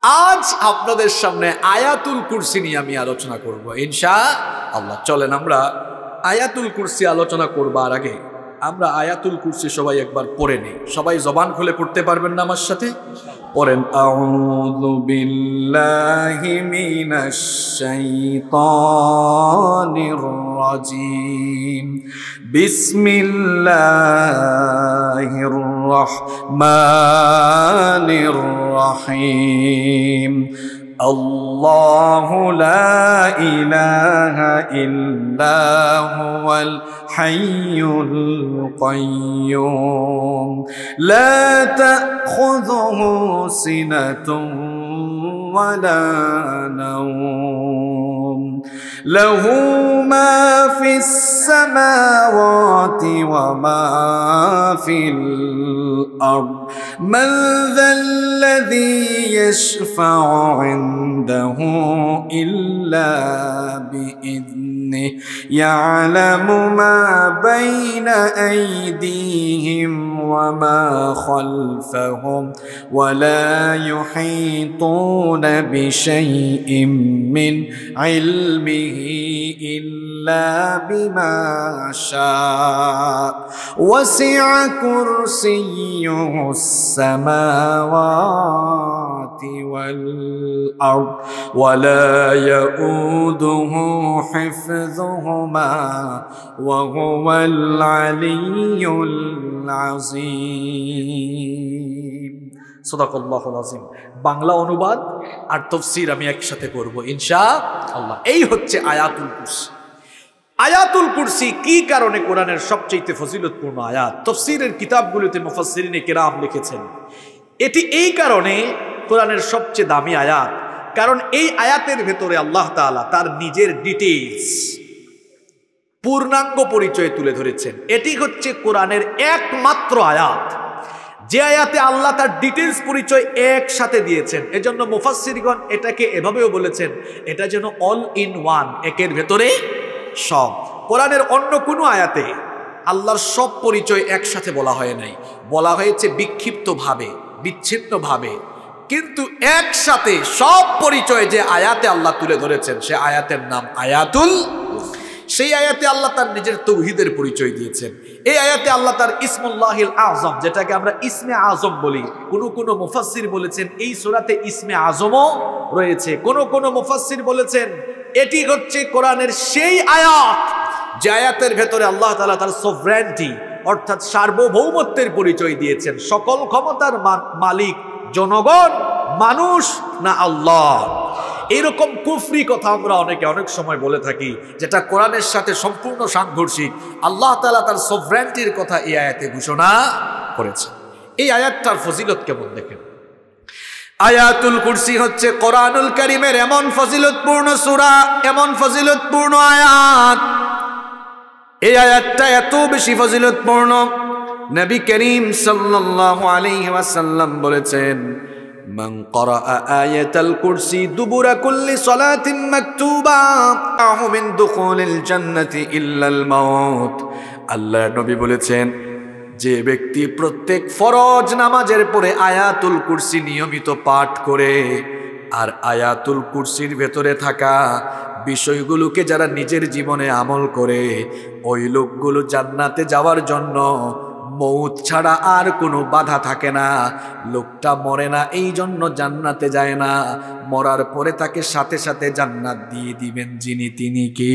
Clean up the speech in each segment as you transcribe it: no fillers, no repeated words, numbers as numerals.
আজ আপনাদের সামনে আয়াতুল কুরসি নিয়ে আমি আলোচনা করব ইনশাআল্লাহ। চলেন আমরা আয়াতুল কুরসি আলোচনা করবার আগে আমরা আয়াতুল কুরসি সবাই একবার পড়ে নিই। সবাই জবান খুলে পড়তে পারবেন না আমার সাথে? পড়েন, আউযু বিল্লাহি মিনাশ শাইতানির রাজিম, বিসমিল্লাহির রহমানির রহিম। আল্লাহু লা ইলাহা ইল্লা হুয়াল হাইয়ুল কাইয়্যুম লা তাখুযুহু সিনাতুন ওয়ালা নাওম লাহু মা ফিস সামাওয়াতি ওয়া মা ফিল আরদ মান যাল্লাযী ইয়াশফা'ু ইনদাহু ইল্লা বিইذনিহি ইয়ালামু মা বাইনা আইদিহিম ওয়া মা খালফাহুম ওয়া লা ইউহীতুনা বিশাইইম মিন ইলমিহি ইল্লা বিমা শাআ ওয়াসি'a কুরসিয়্যুহুস সামাওয়াতি ওয়াল আরদ ওয়া লা ইয়াউদুহু হিফযুহুমা ওয়া হুয়াল আলিয়্যুল আযীম। সাদাকাল্লাহুল আযীম। বাংলা অনুবাদ আর তাফসীর আমি একসাথে করব ইনশাআল্লাহ। এই হচ্ছে আয়াতুল কুরসি। আয়াতুল কুরসি কি কারণে কোরআনের সবচেয়ে ফজিলতপূর্ণ আয়াত? তাফসীরের কিতাবগুলোতে মুফাসসিরিনে কেরাম লিখেছেন এটি এই কারণে কোরআনের সবচেয়ে দামি আয়াত, কারণ এই আয়াতের ভেতরে আল্লাহ তাআলা তার নিজের ডিটেইলস, পূর্ণাঙ্গ পরিচয় তুলে ধরেছেন। এটি হচ্ছে কোরআনের একমাত্র আয়াত যে আয়াতে আল্লাহ তার ডিটেইলস পরিচয় একসাথে দিয়েছেন। এজন্য মুফাসসিরগণ এটাকে এভাবেও বলেছেন, এটা যেন অল ইন ওয়ান, একের ভেতরে সব। কোরআনের অন্য কোনো আয়াতে আল্লাহর সব পরিচয় একসাথে বলা হয় নাই, বলা হয়েছে বিক্ষিপ্তভাবে, বিচ্ছিন্নভাবে, কিন্তু একসাথে সব পরিচয় যে আয়াতে আল্লাহ তুলে ধরেছেন সে আয়াতের নাম আয়াতুল। সেই আয়াতে আল্লাহ তার নিজের তৌহিদের পরিচয় দিয়েছেন। এই আয়াতে আল্লাহ তার ইসমুল্লাহিল আযম, যেটাকে আমরা ইসমে আযম বলি, কোন মুফাসসির বলেছেন এই সূরাতে ইসমে আযমও রয়েছে। কোন মুফাসসির বলেছেন এটি হচ্ছে কোরআনের সেই আয়াত যে আয়াতের ভেতরে আল্লাহ তাআলা তার সভরেন্টি অর্থাৎ সার্বভৌমত্বের পরিচয় দিয়েছেন। সকল ক্ষমতার মালিক জনগণ, মানুষ না আল্লাহ। এরকম কুফরি কথা আমরা অনেক সময় বলে থাকি, যেটা কোরআনের সাথে সম্পূর্ণ সাংঘর্ষিক। আল্লাহ তাআলা তার সভরেন্টির কথা এই আয়াতে ঘোষণা করেছে। এই আয়াতটার ফজিলত কেমন দেখেন। আয়াতুল কুরসি হচ্ছে কোরআনুল কারীমের এমন ফজিলতপূর্ণ সূরা, এমন ফজিলতপূর্ণ আয়াত। এই আয়াতটা এত বেশি ফজিলতপূর্ণ, নবী করিম সাল্লাল্লাহু আলাইহি ওয়াসাল্লাম বলেছেন, মান ক্বারা আয়াতাল কুরসি দুবুরা কুল্লি সালাতিন মাকতুবা আহু মিন দুখুলিল জান্নাতি ইল্লাল মাউত। আল্লাহ নবী বলেছেন, যে ব্যক্তি প্রত্যেক ফরজ নামাজের পরে আয়াতুল কুরসি নিয়মিত পাঠ করে আর আয়াতুল কুরসির ভেতরে থাকা বিষয়গুলোকে যারা নিজের জীবনে আমল করে, ওই লোকগুলো জান্নাতে যাওয়ার জন্য মৌত ছাড়া আর কোনো বাধা থাকে না। লোকটা মরে না এই জন্য জান্নাতে যায় না, মরার পরে তাকে সাথে সাথে জান্নাত দিয়ে দিবেন যিনি, তিনি কে?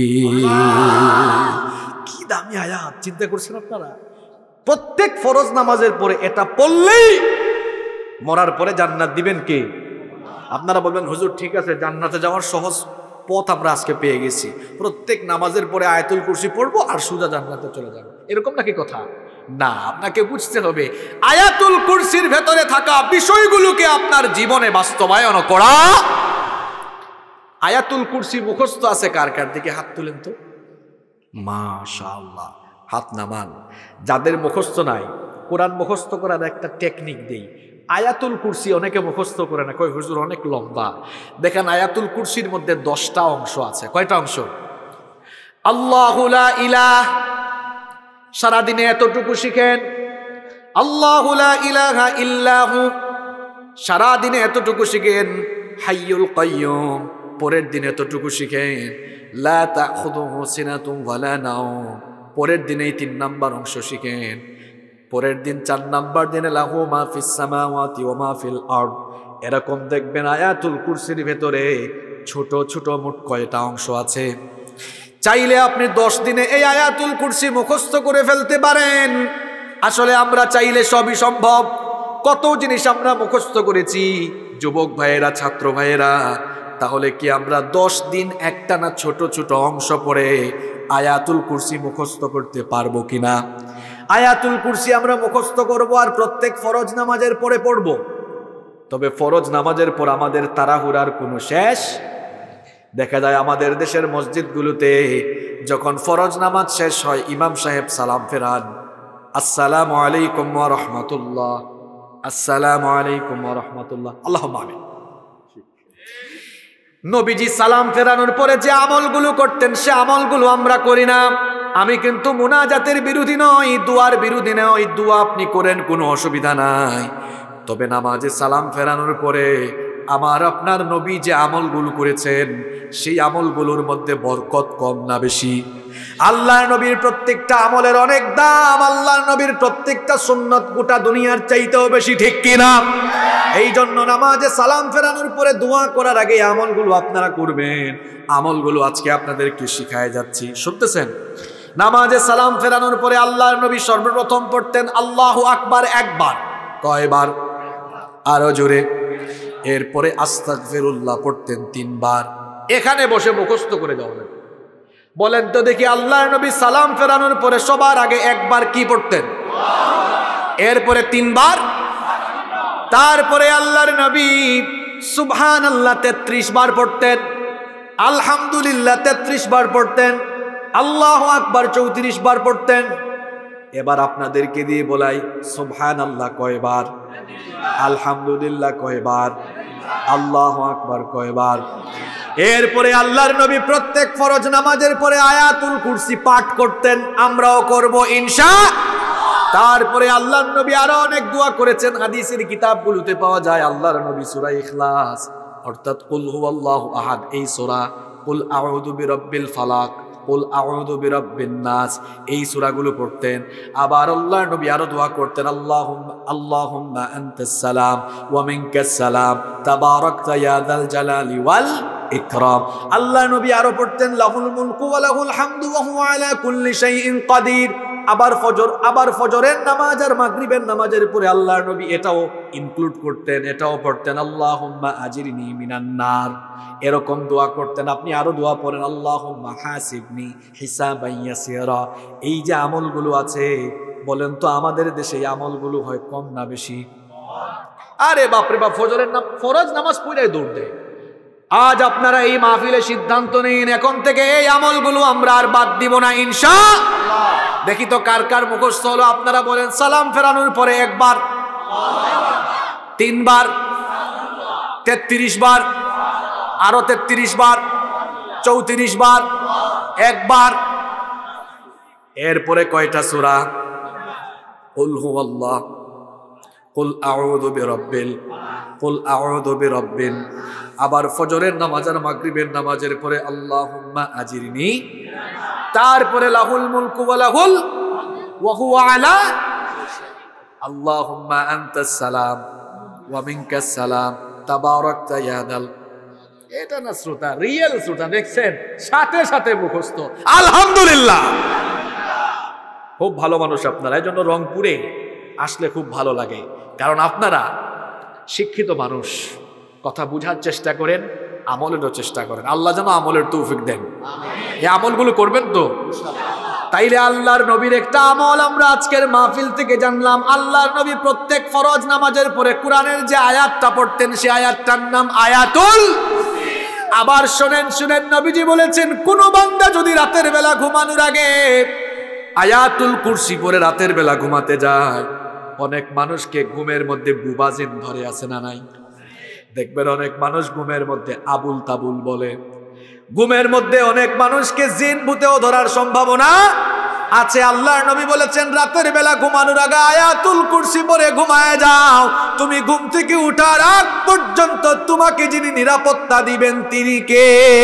কি দামি আয়াত, চিন্তা করছেন আপনারা? প্রত্যেক ফরজ নামাজের পরে এটা পড়লেই মরার পরে জান্নাত দিবেন কে? আপনারা বলবেন হুজুর ঠিক আছে, জান্নাতে যাওয়ার সহজ পথ আমরা আজকে পেয়ে গেছি, প্রত্যেক নামাজের পরে আয়াতুল কুরসি পড়বো আর সোজা জান্নাতে চলে যাবো, এরকম নাকি কথা? না, আপনাকে বুঝতে হবে আয়াতুল কুরসির ভেতরে থাকা বিষয়গুলোকে আপনার জীবনে বাস্তবায়ন করা। আয়াতুল কুরসি মুখস্থ আছে কার কার? দিকে হাত তুলেন তো। মাশাআল্লাহ, হাত নামান। যাদের মুখস্থ নাই, কোরআন মুখস্থ করার একটা টেকনিক দেই। আয়াতুল কুরসি অনেকে মুখস্থ করে না, কয় হুজুর অনেক লম্বা। দেখেন আয়াতুল কুরসির মধ্যে 10টা অংশ আছে। কয়টা অংশ? আল্লাহু লা ইলাহ, সারাদিনে এতটুকু শিখেন। আল্লাহু লা ইলাহা ইল্লাহু, সারাদিনে এতটুকু শিখেন। হাইয়ুল কাইয়ুম, পরের দিন এতটুকু শিখেন লা তাখুযুহু সিনাতুন ওয়ালা নাওম, পরের দিনেই 3 নাম্বার অংশ শিখেন। পরের দিন 4 নাম্বার দিনে লাহু মা ফিস সামাওয়াতি ওয়া মা ফিল আরদ। এরকম দেখবেন আয়াতুল কুরসির ভেতরে ছোট ছোট মোট কয়টা অংশ আছে। চাইলে আপনি 10 দিনে এই আয়াতুল কুরসি মুখস্থ করে ফেলতে পারেন। আসলে আমরা চাইলে সবই সম্ভব। কত জিনিস আমরা মুখস্থ করেছি যুবক ভাইয়েরা, ছাত্র ভাইয়েরা। তাহলে কি আমরা 10 দিন একটানা ছোট ছোট অংশ পড়ে আয়াতুল কুরসি মুখস্থ করতে পারবো কিনা? আয়াতুল কুরসি আমরা মুখস্থ করব আর প্রত্যেক ফরজ নামাজের পরে পড়ব। তবে ফরজ নামাজের পর আমাদের তাড়াহুড়ার কোনো শেষ। দেখা যায় আমাদের দেশের মসজিদগুলোতে যখন ফরজ নামাজ শেষ হয় ইমাম সাহেব সালাম ফেরান, আসসালামু আলাইকুম ওয়া রাহমাতুল্লাহ, আসসালামু আলাইকুম ওয়া রাহমাতুল্লাহ, আল্লাহুম্মা আমিন। নবীজি সালাম ফেরানোর পরে যে আমলগুলো করতেন সে আমলগুলো আমরা করি না। আমি কিন্তু মুনাজাতের বিরোধী নই, দুয়ার বিরোধী নই, দোয়া আপনি করেন, কোনো অসুবিধা নাই। তবে নামাজে সালাম ফেরানোর পরে আমার আপনার নবী যে আমলগুলো করেছেন সেই আমলগুলোর মধ্যে বরকত কম না বেশি? আল্লাহর নবীর প্রত্যেকটা আমলের অনেক দাম। আল্লাহর নবীর প্রত্যেকটা সুন্নত গোটা দুনিয়ার চাইতেও বেশি, ঠিক কিনা? এই জন্য নামাজে সালাম ফেরানোর পরে দোয়া করার আগে আমলগুলো আপনারা করবেন। আমলগুলো আজকে আপনাদেরকে শিখায় যাচ্ছি, শুনতেছেন? নামাজে সালাম ফেরানোর পরে আল্লাহর নবী সর্বপ্রথম পড়তেন আল্লাহু আকবার একবার। কয়বার? আরো জোরে। এরপরে আস্তাগফিরুল্লাহ পড়তেন 3 বার। এখানে বসে মুখস্থ করে যাওয়া। বলেন তো দেখি, আল্লাহর নবী সালাম ফেরানোর পরে সবার আগে একবার কি পড়তেন? এরপরে 3 বার। তারপরে আল্লাহর নবী সুবহানাল্লাহ 33 বার পড়তেন, আলহামদুলিল্লাহ 33 বার পড়তেন, আল্লাহু আকবার 34 বার পড়তেন। এবার আপনাদেরকে দিয়ে বলাই, সুবহানাল্লাহ কয়বার? আলহামদুলিল্লাহ কয়বার? আল্লাহু আকবার কয়বার? এরপরে আল্লাহর নবী প্রত্যেক ফরজ নামাজের পরে আয়াতুল কুরসি পাঠ করতেন, আমরাও করব ইনশাআল্লাহ। তারপরে আল্লাহর নবী আরো অনেক দোয়া করেছেন, হাদিসের কিতাবগুলোতে পাওয়া যায়। আল্লাহর নবী সূরা ইখলাস অর্থাৎ কুল হুয়াল্লাহু আহাদ, এই সূরা, কুল আউযু বিরাব্বিল ফালাক, কুল আউযু বিরাব্বিন নাস, এই সূরাগুলো পড়তেন। আবার আল্লাহর নবী আরো দোয়া করতেন, আল্লাহুম্মা আনতাস সালাম ওয়া মিনকাস সালাম তাবারাকতা ইয়া যাল জালালি ওয়াল ইকরাম। আল্লাহর নবী আরো পড়তেন লাহুল মুলকু ওয়া লাহুল হামদু ওয়া হুয়া আলা কুল্লি শাইইন কাদির। আবার ফজরের নামাজ আর মাগরিবের নামাজের পরে আল্লাহর নবী এটাও ইনক্লুড করতেন, এটাও পড়তেন আল্লাহুম্মা আজিরনি মিনান নার। এরকম দোয়া করতেন। আপনি আরো দোয়া পড়েন আল্লাহুম্মা হাসিবনি হিসাবান ইয়াসিরা। এই যে আমলগুলো আছে, বলেন তো আমাদের দেশে এই আমলগুলো হয় কম না বেশি? আরে বাপরে বাপ, ফরজ নামাজ পড়াই দৌড় দেয়। আজ আপনারা এই মাহফিলে সিদ্ধান্ত নিন, এখন থেকে এই আমলগুলো আমরা আর বাদ দিব না ইনশাআল্লাহ। দেখি তো কার কার মুখস্থ হলো। আপনারা বলেন, সালাম ফেরানোর পরে একবার, 3 বার, 33 বার, আরো 33 বার, 34 বার, একবার। এরপরে কয়টা সূরা? কুল হুয়াল্লাহ, কুল আউযু বিরাব্বিল, কুল আউযু বিরাব্বিন। আবার ফজরের নামাজ আর মাগরিবের নামাজের পরে আল্লাহুম্মা আজিরনি। তারপরে লাহুল মুলকু ওয়া লাহুল ওয়া হুয়া আলা, আল্লাহুম্মা আনতাস সালাম ওয়া মিনকাস সালাম তাবারাকতা ইয়া যাল। এটা না শ্রোতা, রিয়েল শ্রোতা, দেখছেন সাথে সাথে মুখস্থ, আলহামদুলিল্লাহ। খুব ভালো মানুষ আপনারা, এই জন্য রংপুরে আসলে খুব ভালো লাগে, কারণ আপনারা শিক্ষিত মানুষ, কথা বুঝার চেষ্টা করেন, আমলেরও চেষ্টা করেন। আল্লাহ যেন আমলের তৌফিক দেন। এই আমলগুলো করবেন তো? তাইলে আল্লাহর নবীর একটা আমল আমরা আজকের মাহফিল থেকে জানলাম। আল্লাহর নবী প্রত্যেক ফরজ নামাজের পরে কোরআনের যে আয়াতটা পড়তেন সেই আয়াতটার নাম আয়াতুল। আবার শুনেন নবীজি বলেছেন, কোন বান্দা যদি রাতের বেলা ঘুমানোর আগে আয়াতুল কুরসি পড়ে রাতের বেলা ঘুমাতে যায়, অনেক মানুষকে ঘুমের মধ্যে বুবাজিন ধরে, আছে না নাই? দেখবেন অনেক মানুষ ঘুমের মধ্যে আবুল তাবুল বলে, ঘুমের মধ্যে অনেক মানুষকে জিন ভূতেও ধরার সম্ভাবনা আছে। আল্লাহর নবী বলেছেন রাতের বেলা ঘুমানোর আগে আয়াতুল কুরসি পড়ে ঘুমায় যাও, তুমি ঘুম থেকে উঠার আগ পর্যন্ত তোমাকে যিনি নিরাপত্তা দিবেন তিনি কে?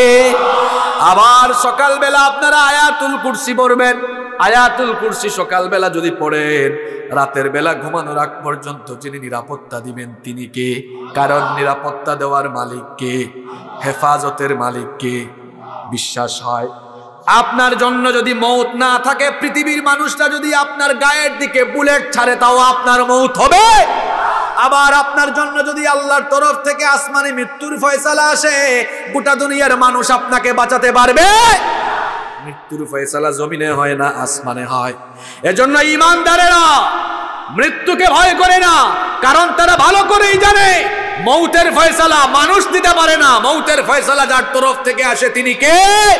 আবার সকালবেলা আপনারা আয়াতুল কুরসি পড়বেন। আয়াতুল কুরসি সকালবেলা যদি পড়েন, রাতের বেলা ঘুমানোর আগ পর্যন্ত যিনি নিরাপত্তা দিবেন তিনি কে? কারণ নিরাপত্তা দেওয়ার মালিক কে? হেফাজতের মালিক কে? বিশ্বাস হয় আপনার জন্য যদি মৌত না থাকে, পৃথিবীর মানুষরা যদি আপনার গায়ের দিকে বুলেট ছাড়ে, তাও আপনার মৌত হবে। আবার আপনার জন্য যদি আল্লাহর তরফ থেকে আসমানি মৃত্যুর ফয়সালা আসে, গোটা দুনিয়ার মানুষ আপনাকে বাঁচাতে পারবে? মৃত্যুর ফয়সালা জমিনে হয় না, আসমানে হয়। এজন্য ঈমানদারেরা মৃত্যুকে ভয় করে না, কারণ তারা ভালো করেই জানে মৌতের ফয়সালা মানুষ দিতে পারে না, মৌতের ফয়সালা যার তরফ থেকে আসে তিনি কে?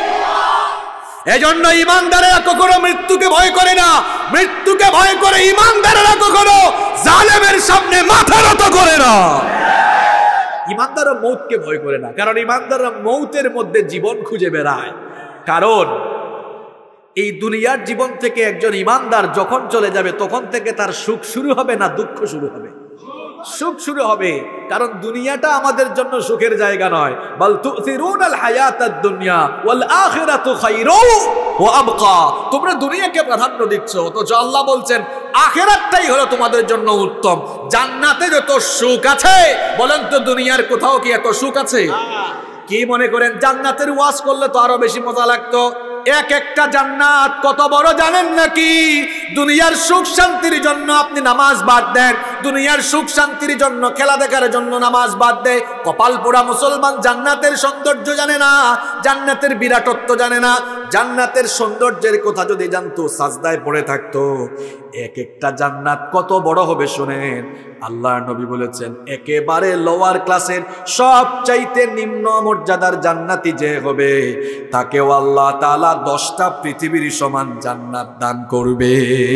এজন্য ঈমানদারেরা কখনো মৃত্যুকে ভয় করে না। মৃত্যুকে ভয় করে ঈমানদারেরা কখনো জালেমের সামনে মাথা নত করে না। ঈমানদাররা মৌতকে ভয় করে না, কারণ ঈমানদাররা মৌতের মধ্যে জীবন খুঁজে বেড়ায়। কারণ এই দুনিয়ার জীবন থেকে একজন ঈমানদার যখন চলে যাবে, তখন থেকে তার সুখ শুরু হবে না দুঃখ শুরু হবে? সুখ শুরু হবে। কারণ দুনিয়াটা আমাদের জন্য সুখের জায়গা নয়। বাল তুসিরুনাল হায়াতাদ দুনিয়া ওয়াল আখিরাতু খায়রু ওয়া আবকা। তোমরা দুনিয়াকে প্রাধান্য দিচ্ছ, অথচ আল্লাহ বলছেন আখিরাতটাই হলো তোমাদের জন্য উত্তম। জান্নাতে যত সুখ আছে, বলেন তো দুনিয়ার কোথাও কি এত সুখ আছে? কি মনে করেন জান্নাতের ওয়াজ করলে তো আরো বেশি মজা লাগতো? এক একটা জান্নাত কত বড় জানেন নাকি? দুনিয়ার সুখ শান্তির জন্য আপনি নামাজ বাদ দেন, দুনিয়ার সুখ শান্তির জন্য খেলা দেখার জন্য নামাজ বাদ দেয়। কপাল পোড়া মুসলমান জান্নাতের সৌন্দর্য জানে না, জান্নাতের বিরাটত্ব জানে না। জান্নাতের সৌন্দর্যের কথা যদি জানতো, সাজদায় পড়ে থাকতো। এক একটা জান্নাত কত বড় হবে শুনেন। আল্লাহর নবী বলেছেন একেবারে লোয়ার ক্লাসের সবচাইতে নিম্ন মর্যাদার জান্নাতি যে হবে, তাকেও আল্লাহ তাআলা 10টা পৃথিবীর সমান জান্নাত দান করবে।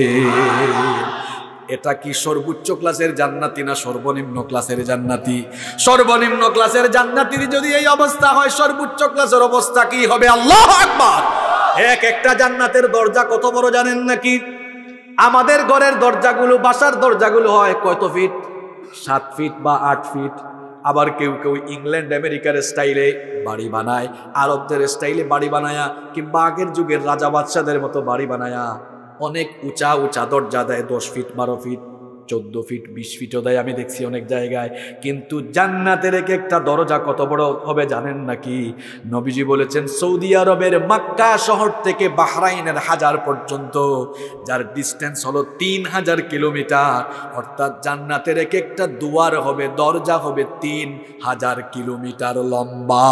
এটা কি সর্বোচ্চ ক্লাসের জান্নাতি না সর্বনিম্ন ক্লাসের জান্নাতি? সর্বনিম্ন ক্লাসের জান্নাতির যদি এই অবস্থা হয়, সর্বোচ্চ ক্লাসের অবস্থা কি হবে? আল্লাহু আকবার। এক একটা জান্নাতের দরজা কত বড় জানেন নাকি? আমাদের ঘরের দরজাগুলো, বাসার দরজাগুলো হয় কত ফিট? 7 ফিট বা 8 ফিট। আবার কেউ কেউ ইংল্যান্ড আমেরিকার স্টাইলে বাড়ি বানায়, আরবদের স্টাইলে বাড়ি বানায়া, কিংবা আগের যুগের রাজা বাদশাদের মতো বাড়ি বানায়া অনেক উঁচা উঁচা দরজা দেয়, 10 ফিট 12 ফিট 14 ফিট 20 ফিটও দেয়, আমি দেখছি অনেক জায়গায়। কিন্তু জান্নাতের এক একটা দরজা কত বড় হবে জানেন নাকি? নবীজি বলেছেন সৌদি আরবের মক্কা শহর থেকে বাহরাইনের হাজার পর্যন্ত, যার ডিস্টেন্স হলো 3000 কিলোমিটার। অর্থাৎ জান্নাতের এক একটা দুয়ার হবে, দরজা হবে 3000 কিলোমিটার লম্বা।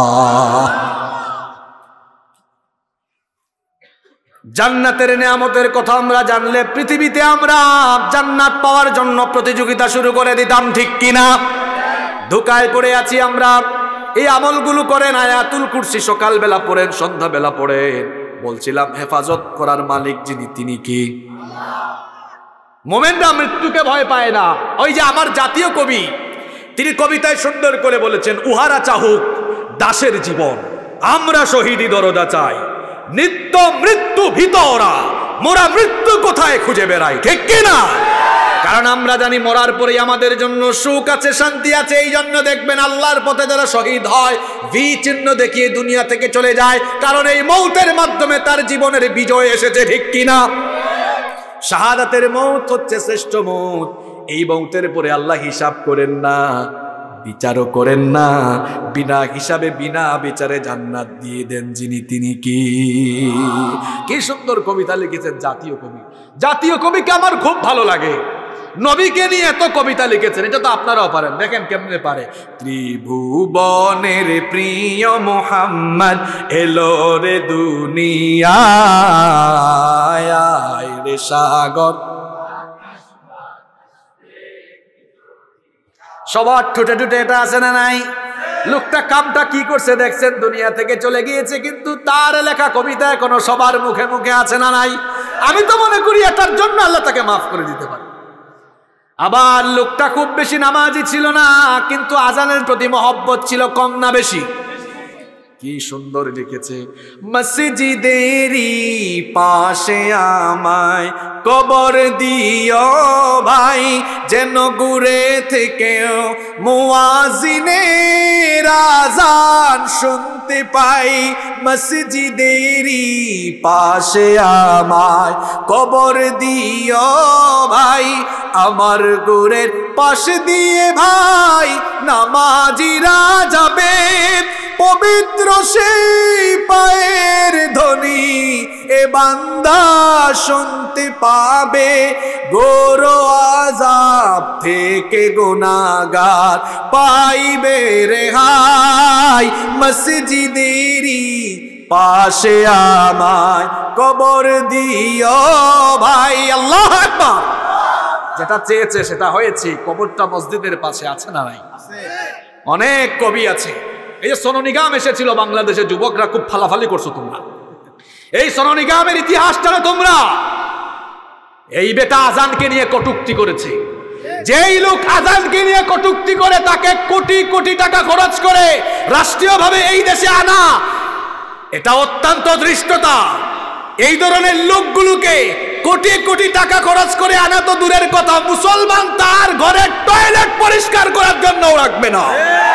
জান্নাতের নিয়ামতের কথা আমরা জানলে পৃথিবীতে আমরা জান্নাত পাওয়ার জন্য প্রতিযোগিতা শুরু করে দিতাম, ঠিক কিনা? ধোঁকায় পড়ে আছি আমরা। এই আমলগুলো করেন, আয়াতুল কুরসি সকালবেলা পড়েন, সন্ধ্যাবেলা পড়েন। বলছিলাম হেফাজত করার মালিক যিনি তিনি কি? মোমেনরা মৃত্যুকে ভয় পায় না। ওই যে আমার জাতীয় কবি, তিনি কবিতায় সুন্দর করে বলেছেন উহারা চাহুক দাসের জীবন, আমরা শহীদি দরজা চাই, নিত্য মৃত্যু ভিতরা, মোরা মৃত্যু কোথায় খুঁজে বেড়াই, ঠিক কিনা? কারণ আমরা জানি মরার পরে আমাদের জন্য সুখ আছে, শান্তি আছে। এই জন্য দেখবেন আল্লাহর পথে যারা শহীদ হয়, ভি চিহ্ন দেখিয়ে দুনিয়া থেকে চলে যায়, কারণ এই মৌতের মাধ্যমে তার জীবনের বিজয় এসেছে, ঠিক কিনা? শাহাদাতের মৌত হচ্ছে শ্রেষ্ঠ মৌত। এই মৌতের পরে আল্লাহ হিসাব করেন না, বিচারও করেন না, বিনা হিসাবে বিনা বিচারে জান্নাত দিয়ে দেন যিনি তিনি কি? কি সুন্দর কবিতা লিখেছেন জাতীয় কবি। জাতীয় কবিকে আমার খুব ভালো লাগে, নবীকে নিয়ে এত কবিতা লিখেছেন, এটা তো আপনারাও পারেন। দেখেন কেমনে পারে। ত্রিভুবনের প্রিয় মুহাম্মদ এলো রে দুনিয়ায়, রে সাগর সবার ঠোঁটে ঠোঁটে এটা আছে না নাই? লোকটা কামটা কি করছে দেখছেন? দুনিয়া থেকে চলে গিয়েছে, কিন্তু তার লেখা কবিতা এখনো সবার মুখে মুখে আছে না নাই? আমি তো মনে করি এটার জন্য আল্লাহ তাকে মাফ করে দিতে পারে। আবার লোকটা খুব বেশি নামাজি ছিল না, কিন্তু আজানের প্রতি মহব্বত ছিল কম না বেশি? কি সুন্দর লিখেছে, মসজিদেরই পাশে আমায় কবর দিও ভাই, যেন ঘুরে থেকেও মুয়াজ্জিনের আযান শুনতে পাই। মসজিদেরই পাশে আমায় কবর দিও ভাই, আমার ঘরের পাশ দিয়ে ভাই নামাজিরা যাবে, পবিত্র সেই পায়ের ধ্বনি এ বান্দা শুনতে পাবে। ঘোর আযাব থেকে গুনাহগার পাইবে রেহাই, মসজিদেরই পাশে আমায় কবর দিও ভাই। আল্লাহু আকবার। যেটা চেয়েছে সেটা হয়েছে। কবরটা মসজিদের পাশে আছে না নাই? অনেক কবি আছে। এই যে সোনু নিগম এসেছিল বাংলাদেশের যুবকরা খুব ফালাফালি করছো তোমরা। এই সোনু নিগমের ইতিহাসটা তোমরা, এই বেটা আজানকে নিয়ে কটূক্তি করেছে। যেই লোক আজানকে নিয়ে কটূক্তি করে তাকে কোটি কোটি টাকা খরচ করে রাষ্ট্রীয়ভাবে এই দেশে আনা, এটা অত্যন্ত ধৃষ্টতা। এই ধরনের লোকগুলোকে কোটি কোটি টাকা খরচ করে আনা তো দূরের কথা, মুসলমান তার ঘরের টয়লেট পরিষ্কার করার জন্য রাখবে না।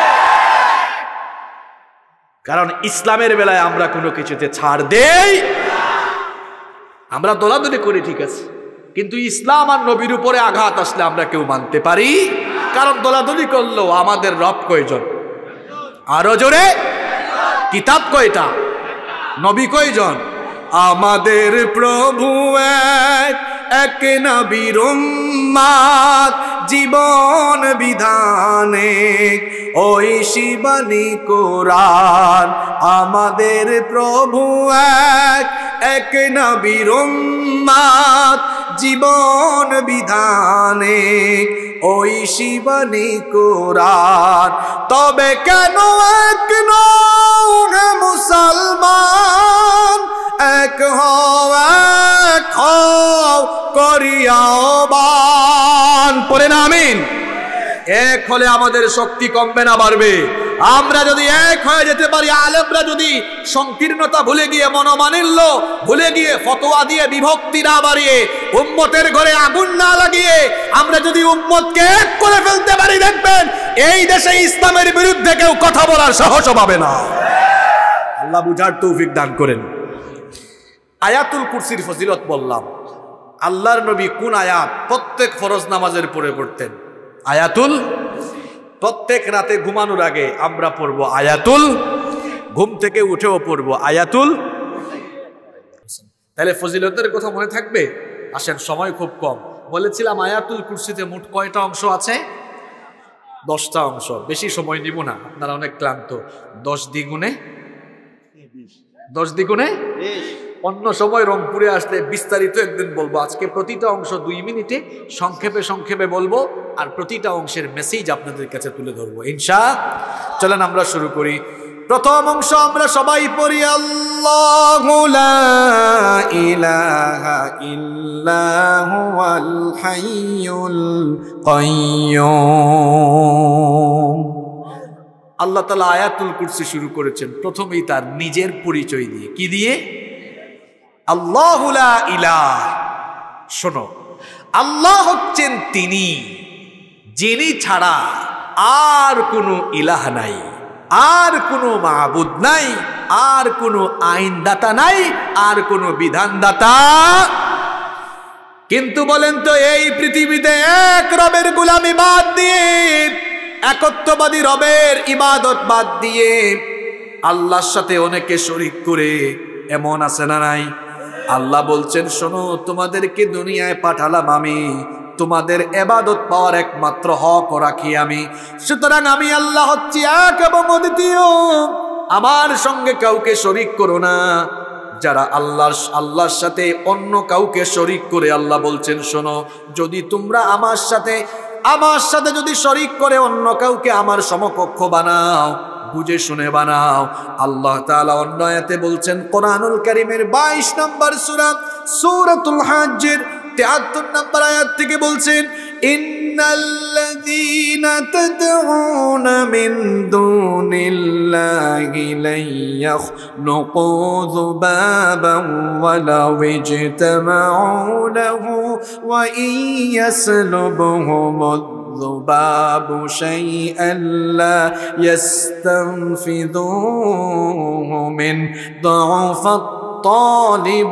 কারণ ইসলামের বেলায় আমরা কোনো কিছুতে ছাড় দেই। আমরা দলাদলি করি ঠিক আছে, কিন্তু ইসলাম আর নবীর উপরে আঘাত আসলে আমরা কেউ মানতে পারি। কারণ দলাদলি করলেও আমাদের রব কয়জন? আরো জোরে, কিতাব কয়টা? নবী কয়জন? আমাদের প্রভু এক, এক নবীর উম্মত, জীবন বিধানে ওই শিবানী কোরআন। আমাদের প্রভু এক, এক নবীর উম্মত, জীবন বিধানে ওই শিবানী কোরআন। তবে কেন এক নও হে মুসলমান, এক হও করিয়া আহ্বান। পড়ে না আমিন। এক হলে আমাদের শক্তি কমবে না বাড়বে। আমরা যদি এক হয়ে যেতে পারি, আলেমরা যদি সংকীর্ণতা ভুলে গিয়ে, মনোমালিন্য ভুলে গিয়ে, ফতোয়া দিয়ে বিভক্তি না বাড়িয়ে, উম্মতের ঘরে আগুন না লাগিয়ে আমরা যদি উম্মতকে এক করে ফেলতে পারি, দেখবেন এই দেশে ইসলামের বিরুদ্ধে কেউ কথা বলার সাহস পাবে না। আল্লাহ বুঝার তৌফিক দান করেন। আয়াতুল কুরসির ফজিলত বললাম। আল্লাহর নবী কোন আয়াত প্রত্যেক ফরজ নামাজের পরে পড়তেন? আয়াতুল। প্রত্যেক রাতে ঘুমানোর আগে আমরা পড়ব আয়াতুল, ঘুম থেকে উঠেও পড়ব আয়াতুল। তাহলে ফজিলতের কথা মনে থাকবে। আসেন, সময় খুব কম। বলেছিলাম আয়াতুল কুরসিতে মোট কয়টা অংশ আছে? 10টা অংশ। বেশি সময় নিব না, আপনারা অনেক ক্লান্ত। 10 দ্বিগুণে 20। অন্য সময় রংপুরে আসলে বিস্তারিত একদিন বলবো। আজকে প্রতিটা অংশ 2 মিনিটে সংক্ষেপে সংক্ষেপে বলবো, আর প্রতিটা অংশের মেসেজ আপনাদের কাছে তুলে ধরবো ইনশাআল্লাহ। চলেন আমরা শুরু করি। প্রথম অংশ আমরা সবাই পড়ি, আল্লাহু লা ইলাহা ইল্লা হুয়াল হাইয়ুল কাইয়্যুম। আল্লাহ তাআলা আয়াতুল কুরসি শুরু করেছেন প্রথমেই তার নিজের পরিচয় দিয়ে। কি দিয়ে? আল্লাহু লা ইলাহ। শোনো, আল্লাহ হচ্ছেন তিনি যিনি ছাড়া আর কোনো ইলাহ নাই, আর কোনো মাবুদ নাই, আর কোনো আইনদাতা নাই, আর কোনো বিধানদাতা। কিন্তু বলেন তো, এই পৃথিবীতে এক রবের গোলামি বাদ দিয়ে, একত্ববাদী রবের ইবাদত বাদ দিয়ে আল্লাহর সাথে অনেকে শরীক করে এমন আছে না নাই? আল্লাহ বলছেন, শোনো, তোমাদেরকে দুনিয়ায় পাঠালাম আমি, তোমাদের ইবাদত পাওয়ার একমাত্র হক রাখি আমি। সুতরাং আমি আল্লাহ হচ্ছি এক এবং অদ্বিতীয়, আমার সঙ্গে কাউকে শরীক করো না। যারা আল্লাহর সাথে অন্য কাউকে শরীক করে, আল্লাহ বলছেন, শোনো, যদি তোমরা আমার সাথে যদি শরীক করে অন্য কাউকে আমার সমকক্ষ বানাও, বুঝে শুনে বানাও। আল্লাহ তাআলা অন্য আয়াতে বলছেন, কোরআনুল কারীমের 22 নম্বর সূরা সূরাতুল হজ্জের 73 নম্বর আয়াত থেকে বলছেন, ইন্নাল্লাযী الذين تدعون من دون الله لن يخلقوا ذبابا ولو اجتمعوا له وإن يسلبهم الذباب شيئا لا يستنفذوه من ضعف الطالب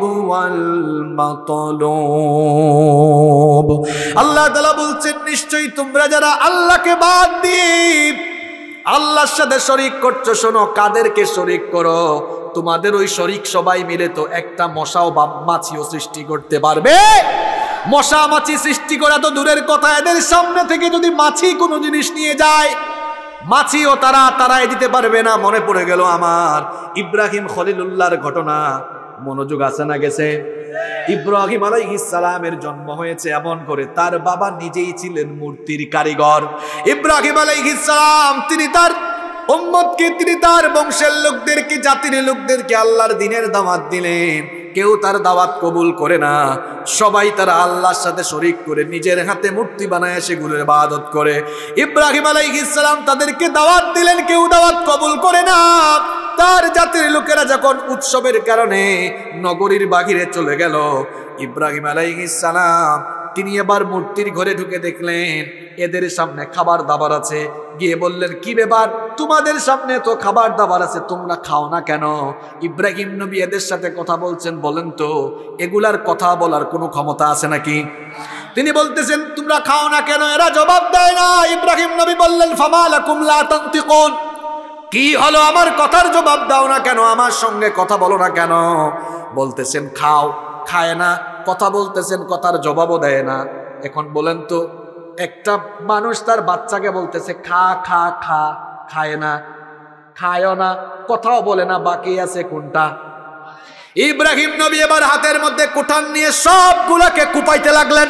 والمطلوب আল্লাহ তাআলা বলছেন নিশ্চয়ই তোমরা যারা আল্লাহকে বাদ দিয়ে আল্লাহর সাথে শরীক করছো, শোনো কাদেরকে শরীক করো, তোমাদের ওই শরীক সবাই মিলে তো একটা মশাও বা মাছিও সৃষ্টি করতে পারবে? মশা মাছি সৃষ্টি করা তো দূরের কথা, এদের সামনে থেকে যদি মাছি কোনো জিনিস নিয়ে যায় মাছিও তারাই দিতে পারবে না। মনে পড়ে গেল আমার ইব্রাহিম খলিলুল্লাহর ঘটনা। মনোযোগ আছে না গেছে? ইব্রাহিম আলাইহিস সালামের জন্ম হয়েছে এমন করে, তার বাবা নিজেই ছিলেন মূর্তির কারিগর। ইব্রাহিম আলাইহিস সালাম তিনি তার উম্মতকে, তিনি তার বংশের লোকদেরকে, জাতির লোকদেরকে আল্লাহর দ্বীনের দাওয়াত দিলেন। কেউ তার দাওয়াত কবুল করে না, সবাই তারা আল্লাহর সাথে শরীক করে নিজের হাতে মূর্তি বানায় সেগুলোর ইবাদত করে। ইব্রাহিম আলাইহিস সালাম তাদেরকে দাওয়াত দিলেন, কেউ দাওয়াত কবুল করে না। তার জাতির লোকেরা যখন উৎসবের কারণে নগরীর বাহিরে চলে গেল, ইব্রাহিম আলাইহিস সালাম তিনি এবার মূর্তির ঘরে ঢুকে দেখলেন এদের সামনে খাবার দাবার আছে। গিয়ে বললেন, কি ব্যাপার, তোমাদের সামনে তো খাবার দাবার আছে, তোমরা খাও না কেন? ইব্রাহিম নবী এদের সাথে কথা বলছেন, বলেন তো এগুলার কথা বলার কোনো ক্ষমতা আছে নাকি? তিনি বলতেছেন তোমরা খাও না কেন, এরা জবাব দেয় না। ইব্রাহিম নবী বললেন, ফামা লাকুম লা তানতিকুন, কি হলো, আমার কথার জবাব দাও না কেন, আমার সঙ্গে কথা বলো না কেন? বলতেছেন খাও, খায় না। কথা বলতেছেন, কথার জবাবও দেয় না। এখন বলেন তো একটা মানুষ তার বাচ্চাকে বলতেছে খা খা খা, খায় না, খায়ও না, কথাও বলে না, বাকি আছে কোনটা? ইব্রাহিম নবী এবার হাতের মধ্যে কুঠান নিয়ে সবগুলাকে কুপাইতে লাগলেন।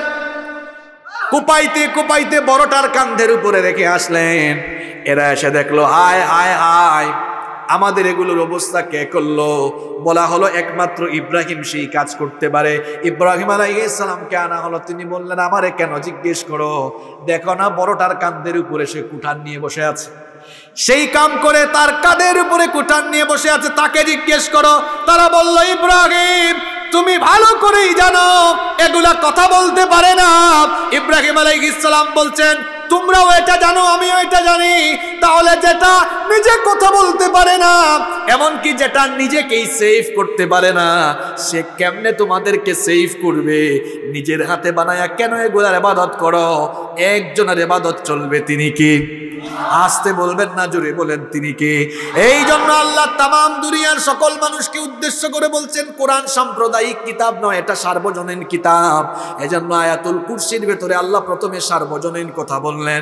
কুপাইতে কুপাইতে বড়টার কাঁধের উপরে রেখে আসলেন। এরা এসে দেখলো, হায় হায় হায়, আমাদের এগুলোর অবস্থা কে করলো? বলা হলো একমাত্র ইব্রাহিম সেই কাজ করতে পারে। ইব্রাহিম আলাইহিস সালামকে আনা হলো। তিনি বললেন, আমারে কেন জিজ্ঞেস করো? দেখো না বড়টার কাঁধের উপরে সে কুঠান নিয়ে বসে আছে, সেই কাম করে তার কাঁধের উপরে কুঠান নিয়ে বসে আছে, তাকে জিজ্ঞেস করো। তারা বলল, ইব্রাহিম তুমি ভালো করেই জানো এগুলা কথা বলতে পারে না। ইব্রাহিম আলাইহিস সালাম বলছেন, তোমরাও এটা জানো, আমিও এটা জানি। তাহলে যেটা নিজে কথা বলতে পারে না, এমনকি যেটা নিজেকেই সেভ করতে পারে না, সে কেমনে তোমাদেরকে সেভ করবে? নিজের হাতে বানায়া কেন এগুলার ইবাদত করো? একজনের ইবাদত চলবে, তিনি কি? আসতে বলবেন না, জোরে বলেন তিনি কে? এই জন্য আল্লাহ তামাম দুনিয়ার সকল মানুষকে উদ্দেশ্য করে বলছেন, কোরআন সাম্প্রদায়িক কিতাব নয়, এটা সার্বজনীন কিতাব। এজন্য আয়াতুল কুরসির ভেতরে আল্লাহ প্রথমে সার্বজনীন কথা বললেন,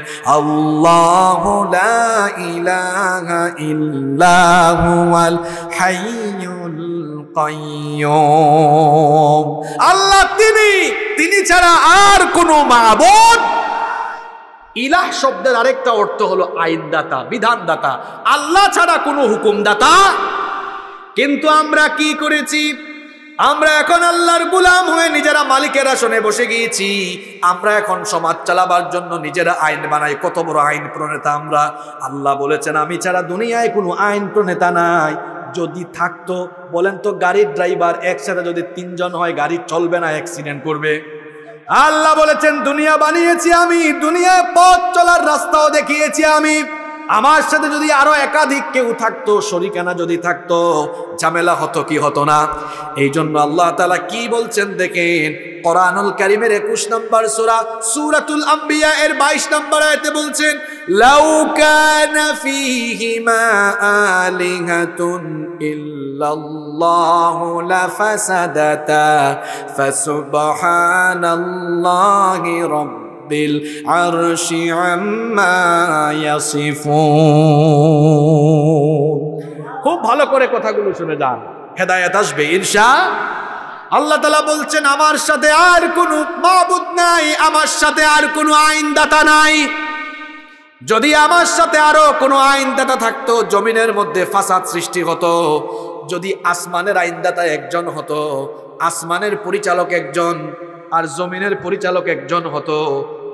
আল্লাহু লা ইলাহা ইল্লা হুয়াল হাইয়ুল কাইয়্যুম। আল্লাহ তিনি ছাড়া আর কোনো মাবুদ। ইলাহ শব্দের আরেকটা অর্থ হলো আইনদাতা, বিধানদাতা। আল্লাহ ছাড়া কোনো হুকুমদাতা। কিন্তু আমরা কি করেছি? আমরা এখন আল্লাহর গোলাম হয়ে নিজেরা মালিকের আসনে বসে গিয়েছি। আমরা এখন সমাজ চালাবার জন্য নিজেরা আইন বানাই। কত বড় আইন প্রণেতা আমরা! আল্লাহ বলেছেন, আমি ছাড়া দুনিয়ায় কোনো আইন প্রণেতা নাই। যদি থাকতো, বলেন তো গাড়ির ড্রাইভার একসাথে যদি 3 জন হয়, গাড়ি চলবে না, অ্যাক্সিডেন্ট করবে। আল্লাহ বলেছেন, দুনিয়া বানিয়েছি আমি, দুনিয়ায় পথ চলার রাস্তাও দেখিয়েছি আমি। আমার সাথে যদি আরো একাধিক কেউ থাকতো, শরীকানা যদি থাকতো, ঝামেলা হতো কি হতো না? এই জন্য আল্লাহ তাআলা কি বলছেন দেখেন, কোরআনুল কারীমের 21 নম্বর সূরা সূরাতুল আম্বিয়া এর 22 নম্বর আয়াতে বলছেন, লাউ কানা ফীহিমা আলিহাতুন ইল্লাল্লাহু লাফাসাদাতা ফাসুবহানাল্লাহি রাব্বিল আরশি আম্মা ইয়াসিফুন। খুব ভালো করে কথাগুলো শুনে যান, হেদায়েত আসবে ইনশাআল্লাহ। আল্লাহ তাআলা বলছেন, আমার সাথে আর কোনো মাবুদ নাই, আমার সাথে আর কোনো আইনদাতা নাই। যদি আমার সাথে আরো কোনো আইনদাতা থাকতো, জমিনের মধ্যে ফাসাদ সৃষ্টি হতো। যদি আসমানের আইনদাতা একজন হতো, আসমানের পরিচালক একজন আর জমিনের পরিচালক একজন হতো,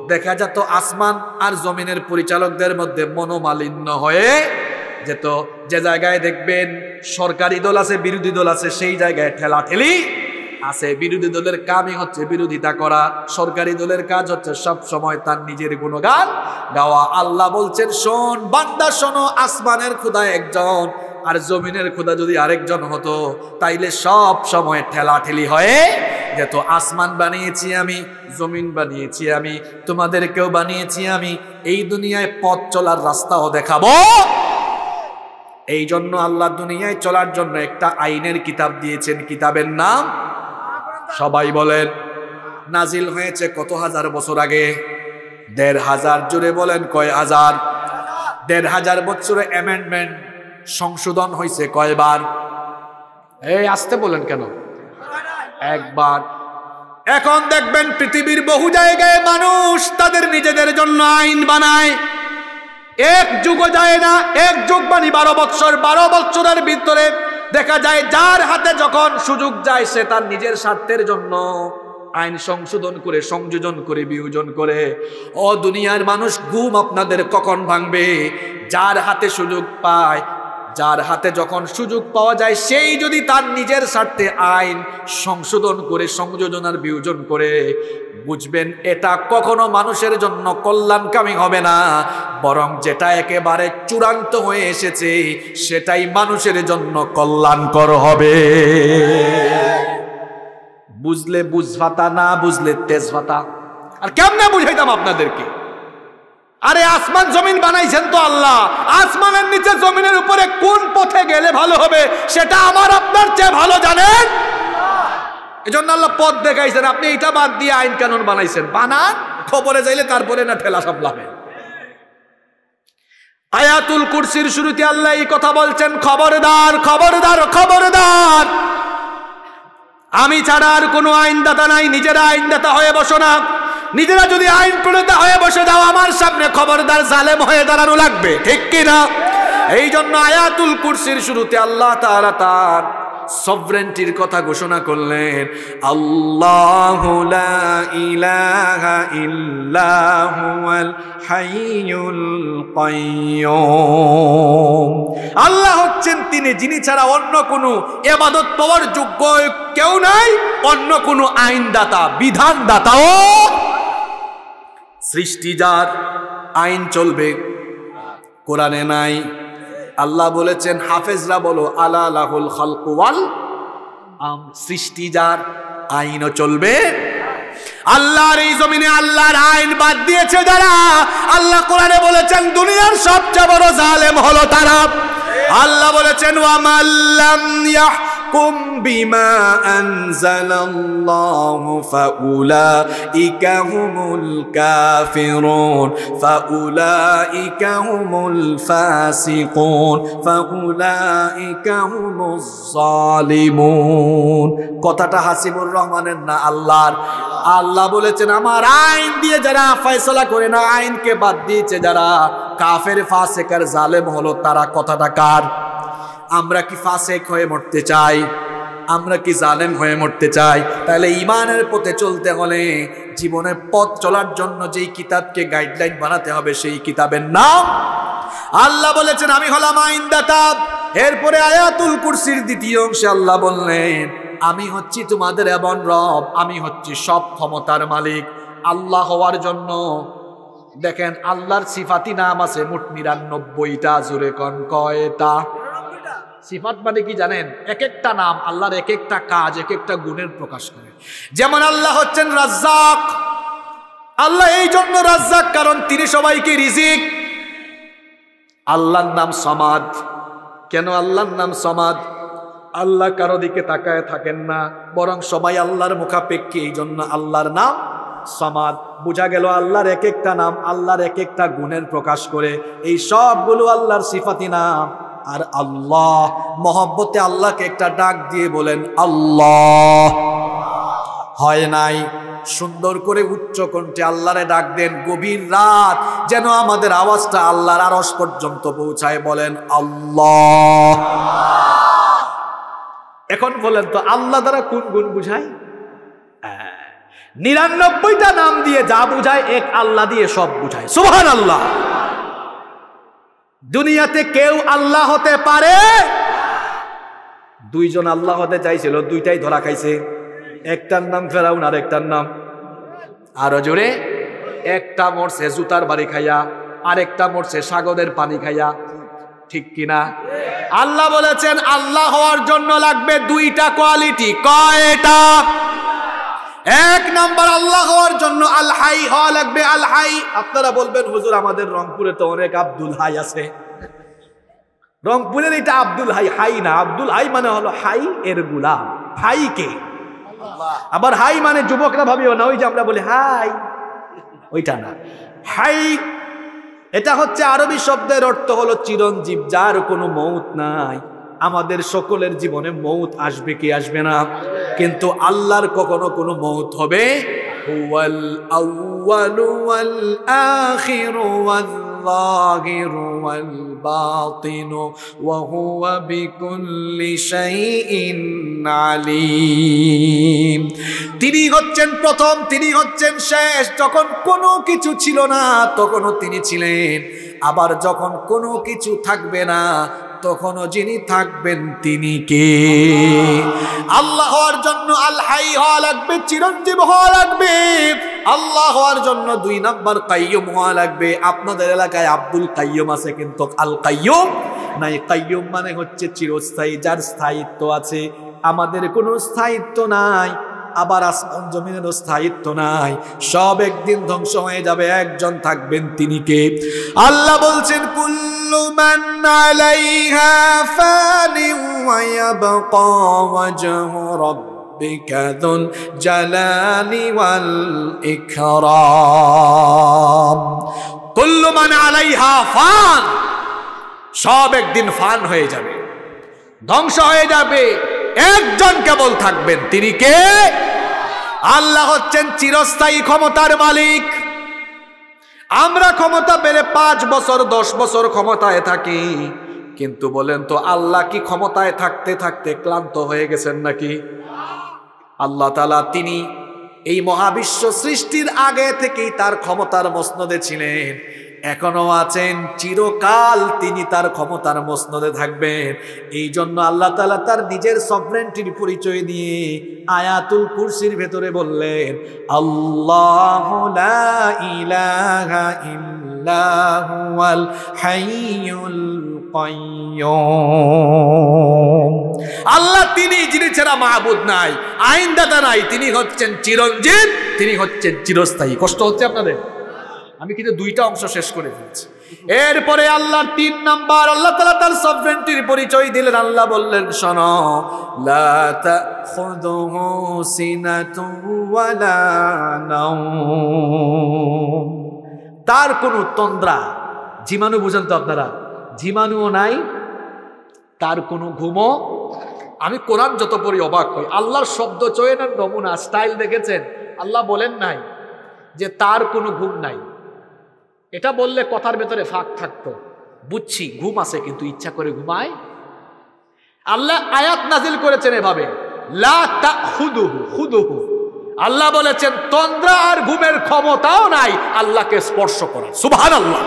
দেখা যেত আসমান আর জমিনের পরিচালকদের মধ্যে মনোমালিন্য হয়ে যেত। যে জায়গায় দেখবেন সরকারি দল আছে, বিরোধী দল আছে, সেই জায়গায় ঠেলাঠেলি আছে। বিরোধী দলের কামই হচ্ছে বিরোধিতা করা, সরকারি দলের কাজ হচ্ছে সব সময় তার নিজের গুণগান গাওয়া। আল্লাহ বলছেন, শোন বান্দা শোনো, আসমানের খোদা একজন আর জমিনের খোদা যদি আরেকজন হতো তাইলে সব সময় ঠেলাঠেলি হয়ে যেত। আসমান বানিয়েছি আমি, জমিন বানিয়েছি আমি, তোমাদেরকেও বানিয়েছি আমি, এই দুনিয়ায় পথ চলার রাস্তাও দেখাবো। এই জন্য আল্লাহ দুনিয়ায় চলার জন্য একটা আইনের কিতাব দিয়েছেন। কিতাবের নাম সবাই বলেন। নাজিল হয়েছে কত হাজার বছর আগে? ১৫০০। জুড়ে বলেন কয় হাজার? ১৫০০ বছরে অ্যামেন্ডমেন্ট সংশোধন হয়েছে কয়বার? এই আসতে বলেন কেন? একবার। এখন দেখবেন পৃথিবীর বহু জায়গায় মানুষ তাদের নিজেদের জন্য আইন বানায়। এক যুগ যায় না, এক যুগ মানে ১২ বছর। ১২ বছরের ভিতরে দেখা যায় যার হাতে যখন সুযোগ যায় সে তার নিজের স্বার্থের জন্য আইন সংশোধন করে, সংযোজন করে, বিয়োজন করে। ও দুনিয়ার মানুষ, ঘুম আপনাদের কখন ভাঙবে? যার হাতে সুযোগ পায়, যার হাতে যখন সুযোগ পাওয়া যায় সেই যদি তার নিজের স্বার্থে আইন সংশোধন করে, সংযোজন আর বিয়োজন করে, বুঝবেন এটা কখনো মানুষের জন্য কল্যাণকামী হবে না, বরং যেটা একেবারে চূড়ান্ত হয়ে এসেছে সেটাই মানুষের জন্য কল্যাণকর হবে। বুঝলে বুঝভাতা, না বুঝলে তেজভাতা। আর কেমনে বুঝাইতাম আপনাদেরকে? আরে আসমান জমিন বানাইছেন তো আল্লাহ, আসমানের নিচে জমিনের উপরে কোন পথে গেলে ভালো হবে সেটা আমার আপনার চেয়ে ভালো জানেন। এজন্য আল্লাহ পথ দেখাইছেন। আপনি এটা বাদ দিয়ে আইন কানুন বানাইছেন, বানান, খবরে যাইলে তারপরে না ঠেলা সামলাবে। আয়াতুল কুরসির শুরুতে আল্লাহ এই কথা বলছেন, খবরদার খবরদার খবরদার, আমি ছাড়া আর কোনো আইনদাতা নাই। নিজেরা আইনদাতা হয়ে বসো না। নিজেরা যদি আইন প্রণেতা হয়ে বসে যাও, আমার সামনে খবরদার জালেম হয়ে দাঁড়ানো লাগবে, ঠিক কিনা? এই জন্য আয়াতুল কুরসির শুরুতে আল্লাহ তাআলা তার সভরেন্টির কথা ঘোষণা করলেন, আল্লাহু লা ইলাহা ইল্লা হুয়াল হাইয়ুল কাইয়্যুম। আল্লাহ হচ্ছেন তিনি যিনি ছাড়া অন্য কোনো ইবাদত পাওয়ার যোগ্য কেউ নাই, অন্য কোনো আইনদাতা বিধানদাতাও সৃষ্টি যার আইন চলবে কোরআনে নাই। আল্লাহ বলেছেন, হাফেজরা বলো আলা লাহুল খালকু ওয়াল আমর, সৃষ্টি যার আইনও চলবে। আল্লাহর এই জমিনে আল্লাহর আইন বাদ দিয়েছে যারা, আল্লাহ কোরআনে বলেছেন দুনিয়ার সবচেয়ে বড় জালেম হলো তারা। আল্লাহ বলেছেন, ওয়া মাল্লাম ইয়াহকুম বিমা আনজালাল্লাহু ফাউলাইকা হুমুল কাফিরুন ফাউলাইকা হুমুল ফাসিকুন ফাউলাইকা হুমুজ জালিমুন। কথাটা হাসিবুর রহমানের না আল্লাহর। আল্লাহ বলেছেন, আমার আইন দিয়ে যারা ফয়সালা করে না, আইনকে বাদ দিয়েছে যারা, কাফের ফাসিক আর জালেম হলো তারা। কথাটা কার? আমরা কি ফাসিক হয়ে মরতে চাই? আমরা কি জালেম হয়ে মরতে চাই? তাহলে ঈমানের পথে চলতে হলে, জীবনের পথ চলার জন্য যেই কিতাবকে গাইডলাইন বানাতে হবে সেই কিতাবের নাম আল্লাহ বলেছেন, আমি হলাম আইনদাতা। এরপরে আয়াতুল কুরসির দ্বিতীয় অংশে আল্লাহ বললেন, আমি হচ্ছি তোমাদের এমন রব, আমি হচ্ছি সব ক্ষমতার মালিক। আল্লাহ হওয়ার জন্য দেখেন আল্লাহর সিফাতি নাম আছে মোট ৯৯টা। জোরে কোন কয়টা? সিফাত মানে কি জানেন? এক একটা নাম আল্লাহর এক একটা কাজ, এক একটা গুণের প্রকাশ করে। যেমন আল্লাহ হচ্ছেন রাজ্জাক। আল্লাহ এই জন্য রাজ্জাক কারণ তিনি সবাইকে রিজিক। আল্লাহর নাম সমাদ। কেন আল্লাহর নাম সমাদ? আল্লাহ কারো দিকে তাকায় থাকেন না, বরং সবাই আল্লাহর মুখাপেক্ষী, এই জন্য আল্লাহর নাম সমাদ। বোঝা গেল আল্লাহর এক একটা নাম আল্লাহর এক একটা গুণের প্রকাশ করে। এই সবগুলো আল্লাহর সিফাতি নাম। আর আল্লাহ মহব্বতে আল্লাহকে একটা ডাক দিয়ে বলেন আল্লাহ, হয় নাই? সুন্দর করে উচ্চ কণ্ঠে আল্লাহরে ডাক দেন গভীর রাত, যেন আমাদের আওয়াজটা আল্লাহর আরশ পর্যন্ত পৌঁছায়। বলেন আল্লাহ। এখন বলেন তো আল্লাহ দ্বারা কোন গুণ বুঝায়? 99টা নাম দিয়ে যা বুঝায় এক আল্লাহ দিয়ে সব বুঝায়। সুবহানাল্লাহ। দুনিয়াতে কেউ আল্লাহ হতে পারে? দুইজন আল্লাহ হতে চাইছিল, দুইটাই ধরা খাইছে। একটার নাম ফেরাউন আর একটার নাম আরো জোরে, একটা মরছে জুতার বাড়ি খাইয়া, আরেকটা মরছে সাগরের পানি খাইয়া। ঠিক কিনা? আল্লাহ বলেছেন আল্লাহ হওয়ার জন্য লাগবে দুইটা কোয়ালিটি। কয়টা? এক নাম্বার, আল্লাহ হওয়ার জন্য আল হাই হওয়া লাগবে। আল হাই। আপনারা বলবেন হুজুর আমাদের রংপুরে তো অনেক আব্দুল হাই আছে। রংপুরের এটা আব্দুল হাই, হাই না। আব্দুল হাই মানে হলো হাই এর গুলাম। হাই কে? আবার হাই মানে যুবকরা ভাবিও না ওই যে আমরা বলি হাই, ওইটা না। হাই এটা হচ্ছে আরবি শব্দের অর্থ হলো চিরঞ্জীব, যার কোনো মৌত নাই। আমাদের সকলের জীবনে মৌত আসবে কি আসবে না, কিন্তু আল্লাহর কখনো কোনো মৌত হবে। হুয়াল আউয়ালু ওয়াল আখিরু ওয়াল যাহিরু ওয়াল বাতিনু ওয়া হুয়া বিকুল্লি শাইইন আলীম। তিনি হচ্ছেন প্রথম, তিনি হচ্ছেন শেষ। যখন কোনো কিছু ছিল না তখনও তিনি ছিলেন, আবার যখন কোনো কিছু থাকবে না তখনও যিনি থাকবেন তিনি কে? আল্লাহ হওয়ার জন্য আল হাই হওয়া লাগবে, চিরঞ্জীব হওয়া লাগবে। আল্লাহ হওয়ার জন্য 2 নাম্বার কাইয়ুম হওয়া লাগবে। আপনাদের এলাকায় আব্দুল কাইয়ুম আছে কিন্তু আল কাইয়ুম নাই। কাইয়ুম মানে হচ্ছে চিরস্থায়ী, যার স্থায়িত্ব আছে। আমাদের কোনো স্থায়িত্ব নাই, আবার আসমান জমিনেরও স্থায়িত্ব নাই। সব একদিন ধ্বংস হয়ে যাবে, একজন থাকবেন, তিনি কে? আল্লাহ বলছেন কুল্লু মান আলাইহা ফানি ওয়া ইয়াবকা ওয়াজহু রাব্বিকা যুল জালালি ওয়াল ইকরাম। কুল্লু মান আলাইহা ফান, সব একদিন ফান হয়ে যাবে, ধ্বংস হয়ে যাবে। একজন কেবল থাকবেন, তিনি কে? আল্লাহ হচ্ছেন চিরস্থায়ী ক্ষমতার মালিক। আমরা ক্ষমতা পেলে 5 বছর 10 বছর ক্ষমতায় থাকি, কিন্তু বলেন তো আল্লাহ কি ক্ষমতায় থাকতে থাকতে ক্লান্ত হয়ে গেছেন নাকি? আল্লাহ তাআলা তিনি এই মহাবিশ্ব সৃষ্টির আগে থেকেই তার ক্ষমতার মসনদে ছিলেন, এখনো আছেন, চিরকাল তিনি তার ক্ষমতার মসনদে থাকবেন। এই জন্য আল্লাহ তাআলা তার নিজের সভরেন্টির পরিচয় দিয়ে আয়াতুল কুরসির ভেতরে বললেন আল্লাহু লা ইলাহা ইল্লা হুয়াল হাইয়ুল কাইয়্যুম। আল্লাহ তিনি, যিনি ছাড়া মাবুদ নাই, আইনদাতা নাই। তিনি হচ্ছেন চিরঞ্জীব, তিনি হচ্ছেন চিরস্থায়ী। কষ্ট হচ্ছে আপনাদের? আমি কিন্তু 2টা অংশ শেষ করে ফেলছি। এরপরে আল্লাহর 3 নাম্বার, আল্লাহ তাআলা তার সভরেন্টির পরিচয় দিলেন। আল্লাহ বললেন শোনো, লা তাখুযুহু সিনাতুন ওয়ালা নাওম। তার কোনো তন্দ্রা, জীবাণু বুঝেন তো আপনারা, জীবাণুও নাই, তার কোনো ঘুমও। আমি কোরআন যত পড়ি অবাক হই। আল্লাহর শব্দ চয়নের নমুনা, স্টাইল দেখেছেন? আল্লাহ বলেন নাই যে তার কোনো ঘুম নাই। এটা বললে কথার ভেতরে ফাঁক থাকতো। বুঝছি ঘুম আছে, কিন্তু ইচ্ছা করে ঘুমায়। আল্লাহ আয়াত নাজিল করেছেন এভাবে, লা তাখুযুহু খুযুহু। আল্লাহ বলেছেন তন্দ্রা আর ঘুমের ক্ষমতাও নাই আল্লাহকে স্পর্শ করার। সুবহানাল্লাহ।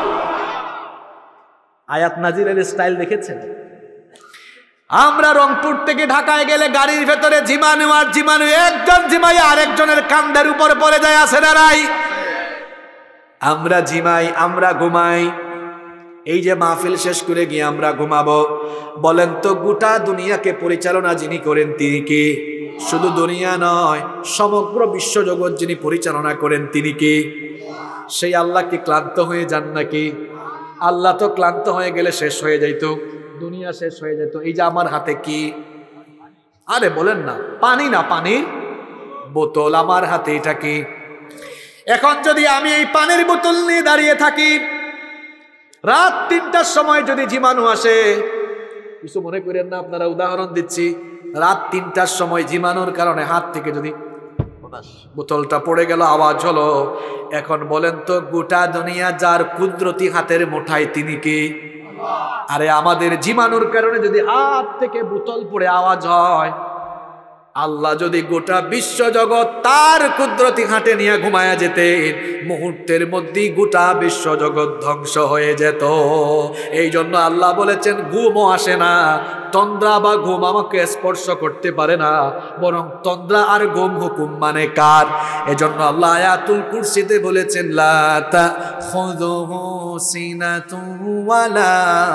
আয়াত নাজিলের স্টাইল দেখেছেন? আমরা রংপুর থেকে ঢাকায় গেলে গাড়ির ভেতরে জীবাণু আর জীবাণু, একজন জিমাই আরেকজনের কান্দের উপর পড়ে যায়, আছে না নাই? আমরা জিমাই, আমরা ঘুমাই। এই যে মাহফিল শেষ করে গিয়ে আমরা ঘুমাবো, বলেন তো গোটা দুনিয়াকে পরিচালনা যিনি করেন তিনি কে? শুধু দুনিয়া নয়, সমগ্র বিশ্বজগৎ যিনি পরিচালনা করেন তিনি কে? সেই আল্লাহ কি ক্লান্ত হয়ে যান নাকি? আল্লাহ তো ক্লান্ত হয়ে গেলে শেষ হয়ে যাইতো, দুনিয়া শেষ হয়ে যেত। এই যে আমার হাতে কি? আরে বলেন না, পানি না, পানির বোতল আমার হাতে, এটা কি? এখন যদি আমি এই পানির বোতল নিয়ে দাঁড়িয়ে থাকি, রাত 3টার সময় যদি জীবাণু আসে, কিছু মনে করেন না, আপনারা উদাহরণ দিচ্ছি, রাত 3টার সময় জীবাণুর কারণে হাত থেকে যদি বোতলটা পড়ে গেল, আওয়াজ হলো, এখন বলেন তো গোটা দুনিয়া যার কুদরতি হাতের মুঠায় তিনি কে? আরে আমাদের জীবাণুর কারণে যদি হাত থেকে বোতল পড়ে আওয়াজ হয়, আল্লাহ যদি গোটা বিশ্ব জগৎ তার কুদরতি হাতে নিয়ে ঘুমায়া যেতেন, মুহূর্তের মধ্যেই গোটা বিশ্ব জগৎ ধ্বংস হয়ে যেত। এই জন্য আল্লাহ বলেছেন ঘুমও আসে না, তন্দ্রা বা ঘুম আমাকে স্পর্শ করতে পারে না, বরং তন্দ্রা আর ঘুম হুকুম মানে কার? এজন্য আল্লাহ আয়াতুল কুরসিতে বলেছেন লা তাখুযুহু সিনাতুন ওয়ালা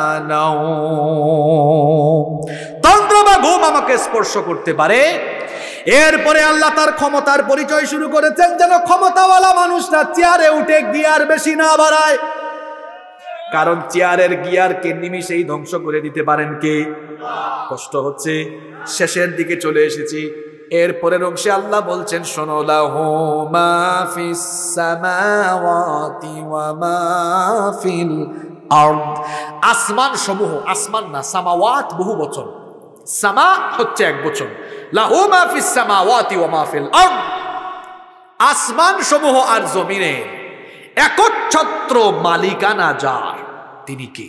নাওম, তন্দ্রা বা ঘুম আমাকে স্পর্শ করতে পারে। এরপরে আল্লাহ তার ক্ষমতার পরিচয় শুরু করেছেন যেন ক্ষমতাওয়ালা মানুষরা চেয়ারে উঠে গিয়ার বেশি না বাড়ায়, কারণ চেয়ারের গিয়ারকে নিমিষেই ধ্বংস করে দিতে পারেন কে? কষ্ট হচ্ছে, শেষের দিকে চলে এসেছি। এরপরের অংশে আল্লাহ বলছেন শোনো, লাহু মা ফিস সামাওয়াতি ওয়া মা ফিল আরদ, আসমান সমূহ, আসমান না সামাওয়াত বহু বচন, সামা হচ্ছে এক বচন, লাহু মা ফিস সামাওয়াতি ওয়া মা ফিল আরদ, আসমান সমূহ আর জমিনের একচ্ছত্র মালিকানা যার, তিনি কে?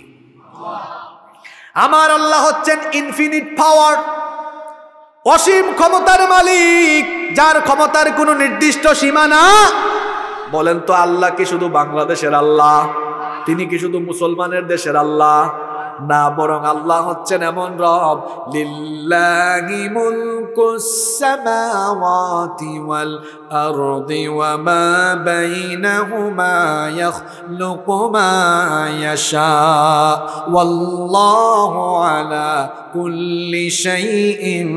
আমার আল্লাহ হচ্ছেন ইনফিনিট পাওয়ার, অসীম ক্ষমতার মালিক, যার ক্ষমতার কোনো নির্দিষ্ট সীমা না। বলেন তো আল্লাহ কি শুধু বাংলাদেশের আল্লাহ? তিনি কি শুধু মুসলমানের দেশের আল্লাহ? না, বরং আল্লাহ হচ্ছেন এমন রব, লিল্লাহি মুলকুস সামাওয়াতি ওয়াল আরদি ওয়া মা বাইনাহুমা ইয়াখলুকু মা ইয়াশা ওয়াল্লাহু আলা কুল্লি শাইইন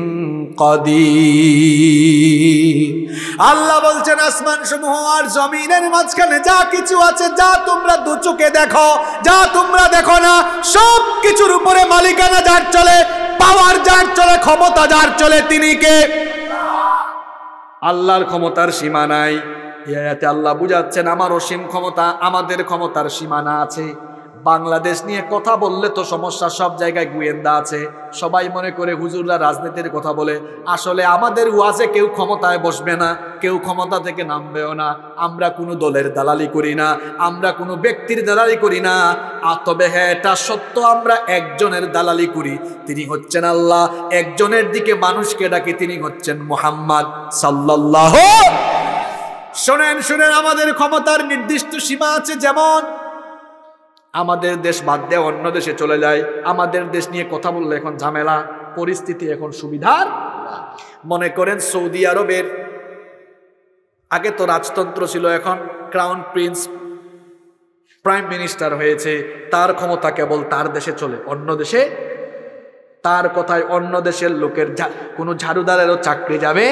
কাদির। আল্লাহ বলছেন আসমান সমূহ আর জমিনের মাঝখানে যা কিছু আছে, যা তোমরা দু চোখে দেখো, যা তোমরা দেখো না, সব কিছুর উপরে মালিকানা যার চলে, পাওয়ার যার চলে, ক্ষমতা যার চলে, তিনি কে? আল্লাহর ক্ষমতার সীমা নাই। এই আয়াতে আল্লাহ বুঝাচ্ছেন আমার অসীম ক্ষমতা, আমাদের ক্ষমতার সীমানা আছে। বাংলাদেশ নিয়ে কথা বললে তো সমস্যা, সব জায়গায় গোয়েন্দা আছে, সবাই মনে করে হুজুররা রাজনীতির কথা বলে। আসলে আমাদের ওয়াজে কেউ ক্ষমতায় বসবে না, কেউ ক্ষমতা থেকে নামবেও না। আমরা কোনো দলের দালালি করি না, আমরা কোনো ব্যক্তির দালালি করি না। তবে হ্যাঁ, এটা সত্য, আমরা একজনের দালালি করি, তিনি হচ্ছেন আল্লাহ। একজনের দিকে মানুষকে ডাকি, তিনি হচ্ছেন মুহাম্মদ সাল্লাল্লাহু। শোনেন শুনেন, আমাদের ক্ষমতার নির্দিষ্ট সীমা আছে। যেমন আমাদের দেশ বাদ দিয়ে অন্য দেশে চলে যায়, আমাদের দেশ নিয়ে কথা বললে এখন ঝামেলা, পরিস্থিতি এখন সুবিধার। মনে করেন সৌদি আরবের আগে তো রাজতন্ত্র ছিল, এখন ক্রাউন প্রিন্স প্রাইম মিনিস্টার হয়েছে, তার ক্ষমতা কেবল তার দেশে চলে, অন্য দেশে তার কথায় অন্য দেশের লোকের কোনো ঝাড়ুদারেরও চাকরি যাবে।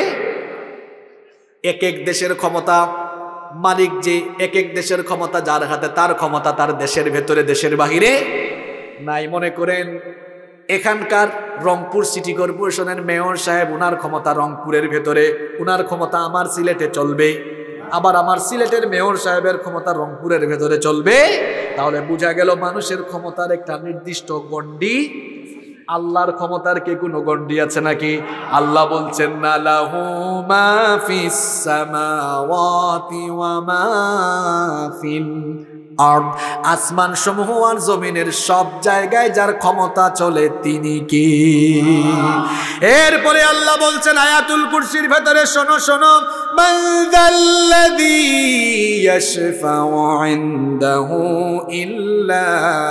এক এক দেশের ক্ষমতা মালিক যে, এক এক দেশের ক্ষমতা যার হাতে, তার ক্ষমতা তার দেশের ভেতরে দেশের বাহিরে নাই। মনে করেন এখানকার রংপুর সিটি কর্পোরেশনের মেয়র সাহেব, উনার ক্ষমতা রংপুরের ভেতরে, উনার ক্ষমতা আমার সিলেটে চলবে, আবার আমার সিলেটের মেয়র সাহেবের ক্ষমতা রংপুরের ভেতরে চলবে। তাহলে বোঝা গেল মানুষের ক্ষমতার একটা নির্দিষ্ট গণ্ডি। আল্লাহর ক্ষমতার কি কোনো গণ্ডি আছে নাকি? আল্লাহ বলছেন না, লাহু মা ফিস সামাওয়াতি ওয়া মা ফিল আরদ, আসমান সমূহ আর জমিনের সব জায়গায় যার ক্ষমতা চলে, তিনি কি? এরপরে আল্লাহ বলছেন আয়াতুল কুরসির ভেতরে, শোনো শোনো, মান যাল্লাযী ইয়াশফাউ ইনদাহু ইল্লা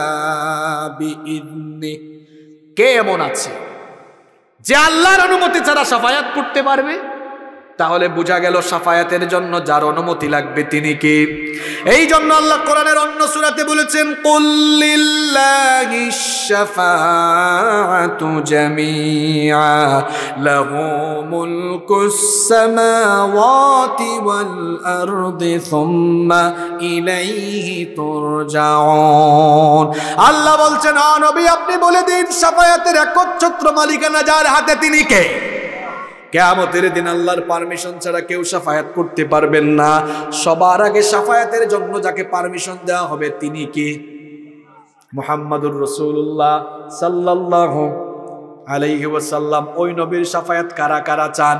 বিইذনিহি, কে এমন আছে যে আল্লাহর অনুমতি ছাড়া শাফায়াত করতে পারবে? তাহলে বোঝা গেল শাফায়াতের জন্য যার অনুমতি লাগবে, তিনি কে? এই জন্য আল্লাহ কোরআনের অন্য সূরাতে বলেছেন, কুল লিল্লাহিশ শাফাআতু জামিআ লাহু মুলকুস সামাওয়াতি ওয়াল আরদি সুম্মা ইলাইহি তুরজাউন। আল্লাহ বলছেন, ও নবী আপনি বলে দিন শাফায়াতের একচ্ছত্র মালিকানা যার হাতে, তিনি কে? কিয়ামতের দিন আল্লাহর পারমিশন ছাড়া কেউ শাফায়াত করতে পারবেন না। সবার আগে শাফায়াতের জন্য যাকে পারমিশন দেওয়া হবে, তিনি কি? মুহাম্মাদুর রাসূলুল্লাহ সাল্লাল্লাহু আলাইহি ওয়াসাল্লাম। ওই নবীর শাফায়াত কারা কারা চান?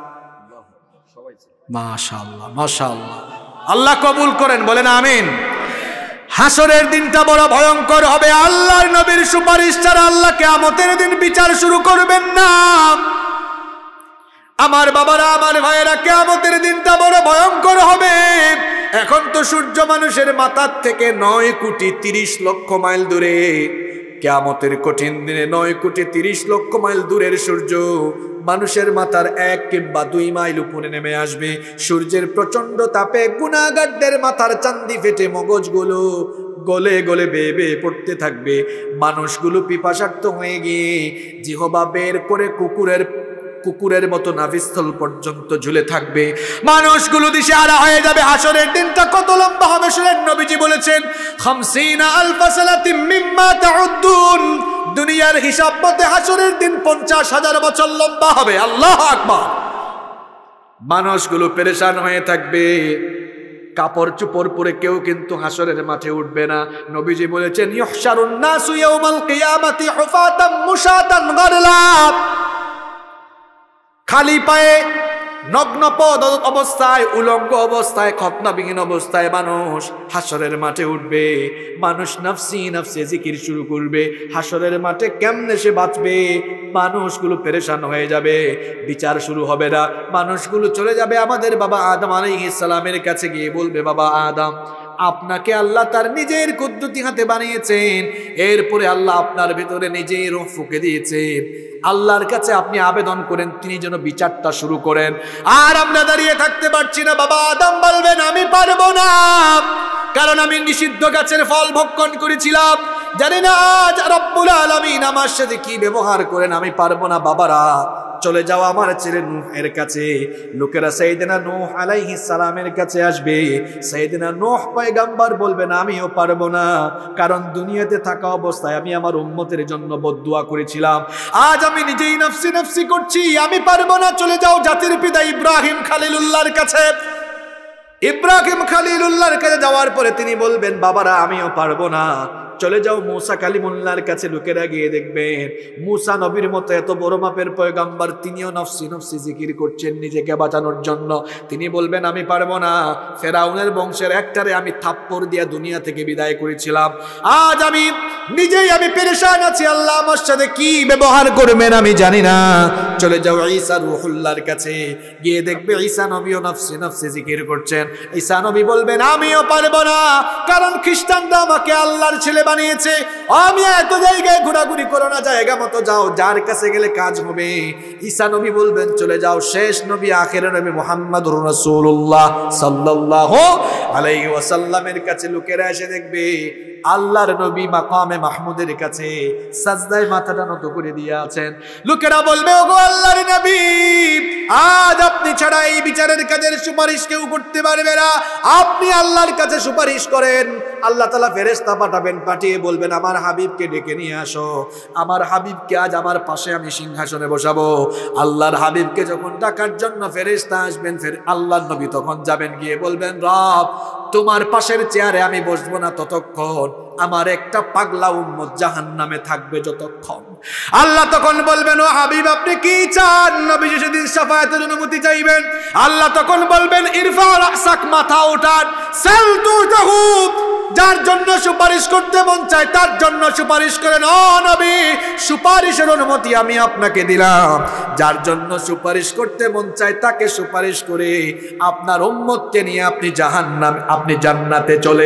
মাশাআল্লাহ মাশাআল্লাহ, আল্লাহ কবুল করেন, বলেন আমিন। হাসরের দিনটা বড় ভয়ঙ্কর হবে। আল্লাহর নবীর সুপারিশ ছাড়া আল্লাহ কিয়ামতের দিন বিচার শুরু করবেন না। আমার বাবারা, আমার ভাইয়েরা, কিয়ামতের দিনটা বড় ভয়ঙ্কর হবে। এখন তো সূর্য মানুষের মাথার থেকে 9,30,00,000 মাইল দূরে। কিয়ামতের কঠিন দিনে 9,30,00,000 মাইল দূরের সূর্য মানুষের মাথার 1 কিংবা 2 মাইল উপরে নেমে আসবে। সূর্যের প্রচন্ড তাপে গুনাহগারদের মাথার চান্দি ফেটে মগজগুলো গলে গলে বেয়ে বেয়ে পড়তে থাকবে। মানুষগুলো পিপাসার্ত হয়ে গিয়ে জিহবা বের করে কুকুরের মতো নাভিস্থল পর্যন্ত ঝুলে থাকবে। মানুষগুলো দিশেহারা হয়ে যাবে। হাসরের দিনটা কত লম্বা হবে শুনেন, নবীজি বলেছেন 50,000 সানাতিন মিম্মা তাউদ্দুন। দুনিয়ার হিসাব মতে হাসরের দিন 50,000 বছর লম্বা হবে। আল্লাহু আকবার। মানুষগুলো পেরেশান হয়ে থাকবে, কাপড় চোপড় পরে কেউ কিন্তু হাসরের মাঠে উঠবে না। নবীজি বলেছেন ইহশারুন নাসু ইয়াউমাল কিয়ামাতি হুফাতাম মুশাতান গারলা। খালি পায়ে, নগ্ন পদ অবস্থায়, উলঙ্গ অবস্থায়, খতনাবিহীন অবস্থায় মানুষ হাসরের মাঠে উঠবে। মানুষ নাফসি নাফসি জিকির শুরু করবে। হাসরের মাঠে কেমনে সে বাঁচবে? মানুষগুলো পেরেশান হয়ে যাবে, বিচার শুরু হবে না। মানুষগুলো চলে যাবে আমাদের বাবা আদম আলাইহিস সালামের কাছে গিয়ে বলবে, বাবা আদম, আপনাকে আল্লাহ তার নিজের কুদরতি হাতে বানিয়েছেন, এরপরে আল্লাহ আপনার ভিতরে নিজেই রূহ ফুঁকে দিয়েছেন। আল্লাহর কাছে আপনি আবেদন করেন তিনি যেন বিচারটা শুরু করেন। আর আমরা দাঁড়িয়ে থাকতে পারছি না। বাবা আদম বলবেন, আমি পারবো না, কারণ আমি নিষিদ্ধ গাছের ফল ভক্ষণ করেছিলাম। জানি না আজ রব্বুল আলামিন আমার সাথে কি ব্যবহার করেন, আমি পারবো না। বাবারা, চলে যাও আমার ছেলে নূহের কাছে। লোকেরা সাইয়েদনা নূহ আলাইহিস সালামের কাছে আসবে। সাইয়েদনা নূহ পয়গম্বর বলবেন, আমিও পারবো না, কারণ দুনিয়াতে থাকা অবস্থায় আমি আমার উম্মতের জন্য বদদুয়া করেছিলাম। আজ আমি নিজেই নফসি নফসি করছি, আমি পারবো না। চলে যাও জাতির পিতা ইব্রাহিম খলিলুল্লাহর কাছে। ইব্রাহিম খলিলুল্লাহর কাছে যাওয়ার পরে তিনি বলবেন, বাবারা, আমিও পারবো না। চলে যাও মুসা কালিমুল্লাহর কাছে। লোকেরা গিয়ে দেখবেন মুসা নবীর মতো এত বড় মাপের পয়গম্বর, তিনিও নফসি নফসি জিকির করছেন নিজেকে বাঁচানোর জন্য। তিনি বলবেন, আমি পারবো না। ফেরাউনের বংশের একটারে আমি থাপ্পড় দিয়া দুনিয়া থেকে বিদায় করেছিলাম। আজ আমি নিজেই পেরেশান আছি। আল্লাহ আমার সাথে কি ব্যবহার করবেন আমি জানি না। চলে যাও ঈসা রূহুল্লাহর কাছে। গিয়ে দেখবে ঈসা নবীও নফসি নফসি জিকির করছেন। ঈসা নবী বলবেন, আমিও পারবো না, কারণ খ্রিস্টানরা আমাকে আল্লাহর ছেলে বানিয়েছে। আমি এত জায়গায় ঘোরাঘুরি করো না, জায়গা মতো যাও, যার কাছে গেলে কাজ হবে। ঈসা নবী বলবেন, চলে যাও শেষ নবী আখির নবী মুহাম্মদুর রাসূলুল্লাহ সাল্লাল্লাহু আলাইহি ওয়াসাল্লামের কাছে। লোকেরা এসে দেখবে আল্লাহর নবী মাকামে মাহমুদের কাছে সাজদায় মাথাটা নত করে দিয়ে আছেন। লোকেরা বলবে, ওগো আল্লাহর নবী, আজ আপনি ছাড়া এই বিচারের কাজের সুপারিশ কেউ করতে পারবে না, আপনি আল্লাহর কাছে সুপারিশ করেন। আল্লাহ তাআলা ফেরেশতা পাঠাবেন, পাঠিয়ে বলবেন, আমার হাবিবকে ডেকে নিয়ে আসো। আমার হাবিবকে আজ আমার পাশে আমি সিংহাসনে বসাবো। আল্লাহর হাবিবকে যখন ডাকার জন্য ফেরেশতা আসবেন, আল্লাহর নবী তখন যাবেন, গিয়ে বলবেন, রব, তোমার পাশের চেয়ারে আমি বসবো না ততক্ষণ, আমার একটা পাগলা উম্মত জাহান্নামে থাকবে যতক্ষণ। আল্লাহ তখন বলবেন, ও হাবিব, আপনি কি চান? নবী সেদিন শাফায়াতের অনুমতি চাইবেন। আল্লাহ তখন বলবেন, ইরফা রাসাক, মাথা উঠান, সাল তুতাহু, যার জন্য সুপারিশ করতে মন চায় তার জন্য সুপারিশ করেন। ও নবী, সুপারিশের অনুমতি আমি আপনাকে দিলাম। যার জন্য সুপারিশ করতে মন চায় তাকে সুপারিশ করে আপনার উম্মতকে নিয়ে আপনি জান্নাতে চলে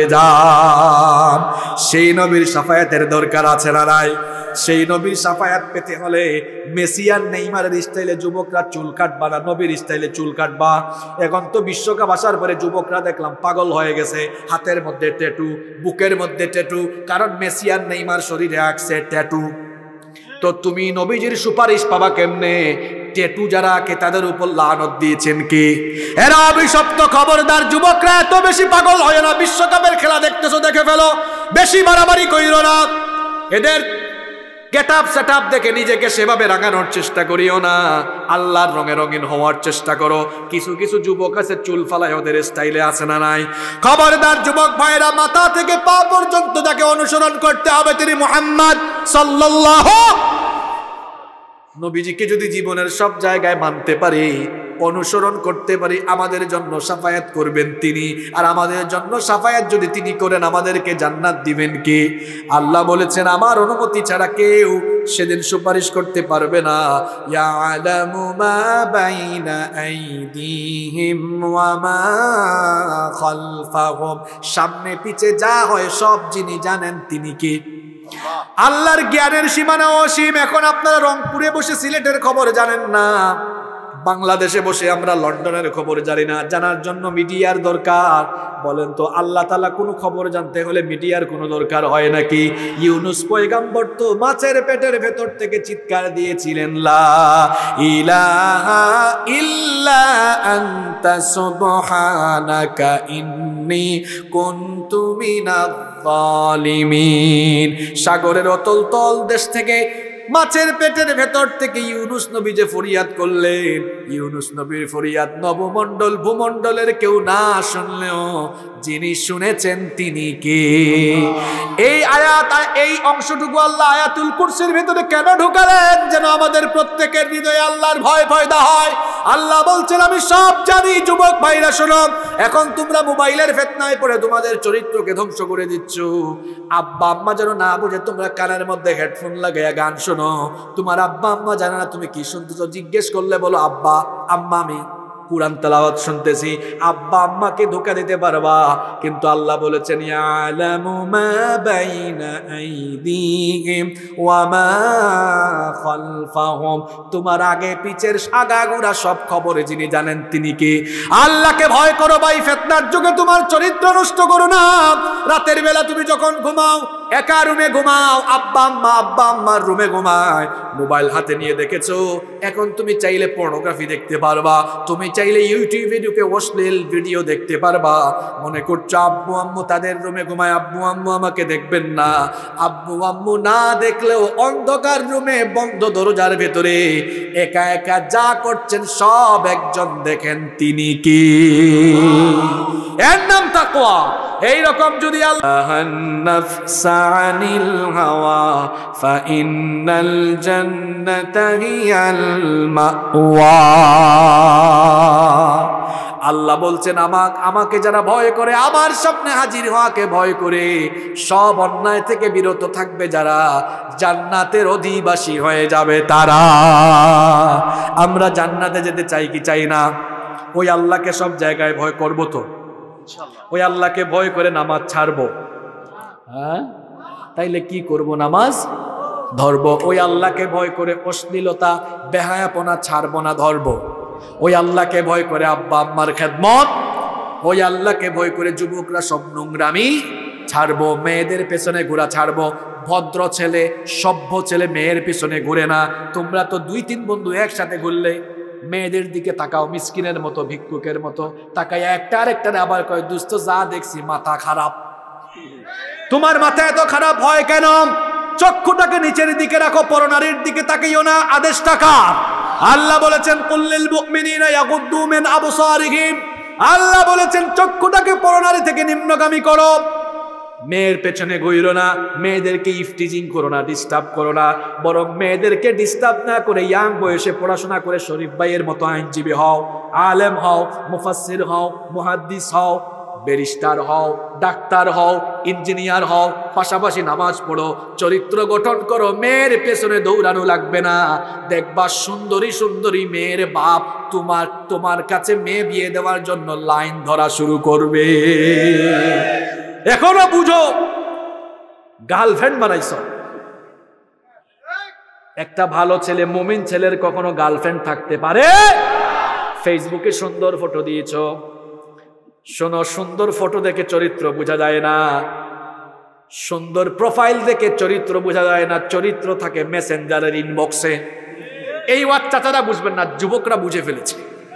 যান। সেই নবীর শাফায়াতের দরকার আছে না নাই? সেই নবীর শাফায়াত পেতে হলে মেসিয়ার নেইমারের স্টাইলে যুবকরা চুল কাটবা না, নবীর স্টাইলে চুল কাটবা। এখন তো বিশ্বকাপ আসার পরে যুবকরা দেখলাম পাগল হয়ে গেছে, হাতের মধ্যে ট্যাটু, বুকের মধ্যে ট্যাটু, কারণ মেসিয়ার নেইমার শরীরে আঁকছে ট্যাটু। তো তুমি নবীজির সুপারিশ পাবা কেমনে? ট্যাটু যারা আঁকে তাদের উপর লানত দিয়েছেন কি? এরা অভিশপ্ত। খবরদার যুবকরা, এত বেশি পাগল হয় না। বিশ্বকাপের খেলা দেখতেছো, দেখে ফেলো, বেশি বাড়াবাড়ি কইরো না। এদের গেটআপ সেটআপ দেখে নিজেকে সেভাবে রাঙানোর চেষ্টা করিও না। আল্লাহর রঙে রঙিন হওয়ার চেষ্টা করো। কিছু কিছু যুবক আছে চুল ফালায়, ওদের স্টাইলে আছে না নাই? খবরদার যুবক ভাইরা, মাথা থেকে পা পর্যন্ত যাকে অনুসরণ করতে হবে তিনি মুহাম্মদ সাল্লাল্লাহু নবীজিকে যদি জীবনের সব জায়গায় মানতে পারি, অনুসরণ করতে পারি, আমাদের জন্য শাফায়াত করবেন তিনি। আর আমাদের জন্য শাফায়াত যদি তিনি করেন, আমাদেরকে জান্নাত দিবেন কে? আল্লাহ বলেছেন আমার অনুমতি ছাড়া কেউ সেদিন সুপারিশ করতে পারবে না। ইয়ালামু মা বাইনা আইদিহিম ওয়া মা খালফাহুম, সামনে পিছে যা হয় সব যিনি জানেন তিনি কে? আল্লাহর জ্ঞানের সীমানা অসীম। এখন আপনারা রংপুরে বসে সিলেটের খবর জানেন না, বাংলাদেশে বসে আমরা লন্ডনের খবর জানি না। জানার জন্য মিডিয়ার দরকার? বলেন তো, আল্লাহ তাআলা কোনো খবর জানতে হলে মিডিয়ার কোনো দরকার হয় নাকি? ইউনূস পয়গম্বর তো মাছের পেটের ভেতর থেকে চিৎকার দিয়েছিলেন, লা ইলাহা ইল্লা আনতা সুবহানাকা ইন্নী কুনতু মিনাজ জালিমিন। সাগরের অতল তল দেশ থেকে, মাছের পেটের ভেতর থেকে ইউনূস নবী যে ফরিয়াদ করলেন, ইউনূস নবীর ফরিয়াদ নবমণ্ডল ভূমণ্ডলের কেউ না শুনলেও যিনি শুনেছেন তিনি কে? এই আয়াত, এই অংশটুকু আল্লাহ আয়াতুল কুরসির ভিতরে কেন ঢুকালেন? যেন আমাদের প্রত্যেকের হৃদয়ে আল্লাহর ভয় পয়দা হয়। আল্লাহ বলছেন আমি সব জানি। যুবক ভাইরা শোনো, এখন তোমরা মোবাইলের ফিতনায় পড়ে তোমাদের চরিত্রকে ধ্বংস করে দিচ্ছ। আব্বা আম্মা যেন না বুঝে তোমরা কানের মধ্যে হেডফোন লাগাইয়া গান শোনো। তোমার আব্বা আম্মা জানে না তুমি কি শুনতেছো। জিজ্ঞেস করলে বলো আব্বা আম্মা আমি কুরআন তেলাওয়াত শুনতেছি। আব্বা আম্মাকে ধোঁকা দিতে পারবা, কিন্তু আল্লাহ বলেছেন ইয়ালামু মা বাইনা আইদিহিম ওয়া মা খালফাহুম, তোমার আগে পিছের আগাগোড়া সব খবরে যিনি জানেন তিনি কে? আল্লাহকে ভয় করো ভাই, ফিতনার যুগে তোমার চরিত্র নষ্ট করো না। রাতের বেলা তুমি যখন ঘুমাও, একা রুমে ঘুমাও, আব্বা আম্মার রুমে ঘুমায়, মোবাইল হাতে নিয়ে দেখেছো। এখন তুমি চাইলে পর্নোগ্রাফি দেখতে পারবা, তুমি চাইলে ইউটিউবে ঢুকে অশ্লীল ভিডিও দেখতে পারবা। মনে করছো আব্বু আম্মু তাদের রুমে ঘুমায়, আব্বু আম্মু আমাকে দেখবেন না। আব্বু আম্মু না দেখলেও অন্ধকার রুমে বন্ধ দরজার ভেতরে একা একা যা করছেন সব একজন দেখেন, তিনি কি? এর নাম তাকওয়া। এইরকম যদি আল্লাহন নাফসা আনিল হাওয়া ফাইন্নাল জান্নাতা হিয়াল মাওয়া, আল্লাহ বলছেন আমাকে যারা ভয় করে, আমার সামনে হাজির হওয়াকে ভয় করে, সব অন্যায় থেকে বিরত থাকবে যারা, জান্নাতের অধিবাসী হয়ে যাবে তারা। আমরা জান্নাতে যেতে চাই কি চাই না? ওই আল্লাহকে সব জায়গায় ভয় করব তো? ওই আল্লাহকে ভয় করে নামাজ ছাড়বো? হ্যাঁ, তাইলে কি করব? নামাজ ধরবো। ওই আল্লাহকে ভয় করে অশ্লীলতা বেহায়াপনা ছাড়বো না, ধরবো। ওই আল্লাহকে ভয় করে আব্বা আম্মার খেদমত, ওই আল্লাহকে ভয় করে যুবকরা সব নোংরামি ছাড়বো, মেয়েদের পেছনে ঘোরা ছাড়বো। ভদ্র ছেলে সভ্য ছেলে মেয়ের পিছনে ঘুরে না। তোমরা তো 2-3 বন্ধু একসাথে ঘুরলে মেয়েদের দিকে তাকাও মিসকিনের মতো, ভিক্ষুকের মতো তাকাই, একটা আরেকটা আবার কয় দুস্থ যা দেখছি মাথা খারাপ। তোমার মাথা এত খারাপ হয় কেন? চক্ষুটাকে নিচের দিকে রাখো, পরনারীর দিকে তাকাইও না। আদেশটা কার? আল্লাহ বলেছেন কুল্লিল মুমিনিনা ইয়াগুদ্দু মিন আবসারিহিম। আল্লাহ বলেছেন চক্ষুটাকে পরনারী থেকে নিম্নগামী করো। মেয়ের পেছনে ঘুরো না, মেয়েদেরকে ইফটিজিং করো না, ডিস্টার্ব করো না। বরং মেয়েদেরকে ডিস্টার্ব না করে ইয়াং বয়সে পড়াশোনা করে শরীফ ভাইয়ের মতো আইনজীবী হও, আলেম হও, মুফাসসির হও, মুহাদ্দিস হও, ব্যারিস্টার হও, ডাক্তার হও, ইঞ্জিনিয়ার হও, পাশাপাশি নামাজ পড়ো, চরিত্র গঠন করো। মেয়ের পেছনে দৌড়ানো লাগবে না। দেখবা সুন্দরী সুন্দরী মেয়ের বাপ তোমার কাছে মেয়ে বিয়ে দেওয়ার জন্য লাইন ধরা শুরু করবে। এখনো বুঝো, গার্লফ্রেন্ড বানাইছ। একটা ভালো ছেলে, মুমিন ছেলের কখনো গার্লফ্রেন্ড থাকতে পারে? ফেসবুকে সুন্দর ফটো দিয়েছ, শোনো, সুন্দর ফটো দেখে চরিত্র বোঝা যায় না, সুন্দর প্রোফাইল দেখে চরিত্র বোঝা যায় না। চরিত্র থাকে মেসেঞ্জারের ইনবক্সে। এই বাচ্চারা বুঝবেন না, যুবকরা বুঝে ফেলেছে।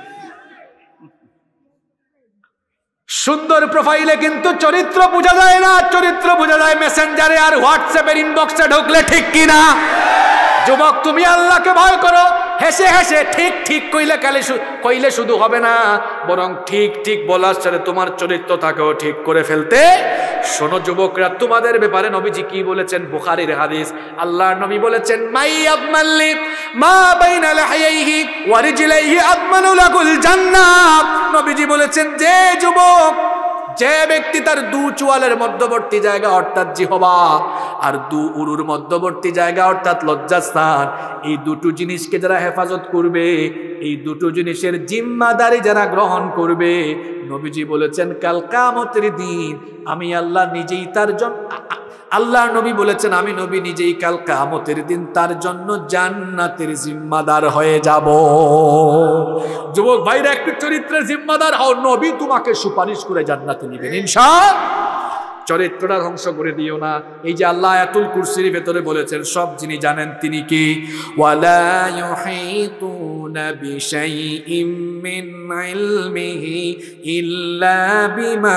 সুন্দর প্রোফাইলে কিন্তু চরিত্র বোঝা যায় না, চরিত্র বোঝা যায় মেসেঞ্জারে আর হোয়াটসঅ্যাপের ইনবক্সে ঢুকলে, ঠিক কিনা? যুবক তুমি আল্লাহকে ভয় করো। হেসে হেসে ঠিক ঠিক কইলে শুধু হবে না, বরং ঠিক ঠিক বলার সাথে তোমার চরিত্রটাকেও ঠিক করে ফেলতে শোনো যুবকরা, তোমাদের ব্যাপারে নবীজি কি বলেছেন? বুখারীর হাদিস। আল্লাহর নবী বলেছেন, মাই আযমাল্লি মা বাইনা লাহইহি ওয়া রিজলাইহি আযমানু লাকুল জান্নাহ। নবীজি বলেছেন, যে যুবক, যে ব্যক্তি তার দু চোয়ালের মধ্যবর্তী জায়গা অর্থাৎ জিহবা আর দু উরুর মধ্যবর্তী জায়গা অর্থাৎ লজ্জাস্থান, এই দুটো জিনিসকে যারা হেফাজত করবে, এই দুটো জিনিসের জিম্মাদারি যারা গ্রহণ করবে, নবীজি বলেছেন কাল কিয়ামতের দিন আমি আল্লাহ নিজেই তার জন্য, আল্লাহর নবী বলেছেন আমি নবী নিজেই কাল কিয়ামতের দিন তার জন্য জান্নাতের জিম্মাদার হয়ে যাব। যুবক ভাইরা, একটু চরিত্রের জিম্মাদার হও, নবী তোমাকে সুপারিশ করে জান্নাতে নেবেন ইনশাআল্লাহ। চরিত্রটা ধ্বংস করে দিও না। এই যে আল্লাহ আয়াতুল কুরসির ভেতরে বলেছেন, সব যিনি জানেন তিনি কি? ওয়ালা ইউহিতুনা বিশাইইম মিন ইলমিহি ইল্লা বিমা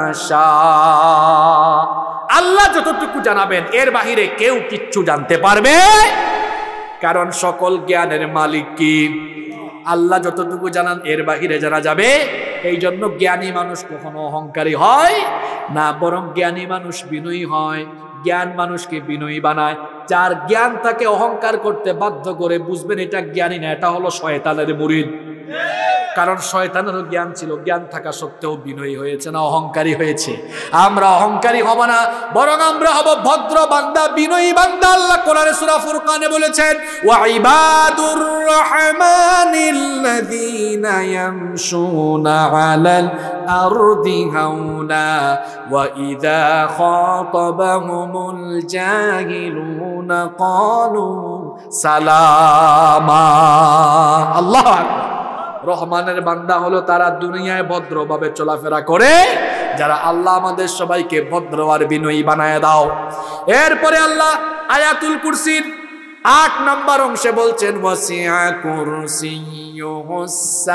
শাআ। আল্লাহ যতটুকু জানাবেন এর বাহিরে কেউ কিচ্ছু জানতে পারবে, কারণ সকল জ্ঞানের মালিক কি? আল্লাহ যতটুকু জানান এর বাহিরে জানা যাবে। এই জন্য জ্ঞানী মানুষ কখনো অহংকারী হয় না, বরং জ্ঞানী মানুষ বিনয়ী হয়। জ্ঞান মানুষকে বিনয়ী বানায়। যার জ্ঞান তাকে অহংকার করতে বাধ্য করে, বুঝবেন এটা জ্ঞানী না, এটা হলো শয়তানের মুরিদ। কারণ শয়তানেরও জ্ঞান ছিল, জ্ঞান থাকা সত্ত্বেও বিনয়ী হয়েছে না অহংকারী হয়েছে। আমরা অহংকারী হব না, বরং আমরা হব ভদ্র বান্দা, বিনয়ী বান্দা। আল্লাহ কোরআনে সূরা ফুরকানে বলেছেন, ওয়া ইবাদুর রাহমানিল্লাযীনা ইয়ামশুনা আলাল আরদি হাওনা ওয়া ইযা খাতাবাহুমুল জাহিলুনা ক্বালু সালামা। আল্লাহু আকবার। রহমানের বান্দা হলো তারা দুনিয়ায় ভদ্রভাবে চলাফেরা করে, যারা আল্লাহ আমাদের সবাইকে ভদ্র আর বিনয়ী বানায় দাও। এরপরে আল্লাহ আয়াতুল কুরসির ৮ নম্বর অংশে বলছেন, ওয়াসিআ কুরসিয়ুহুস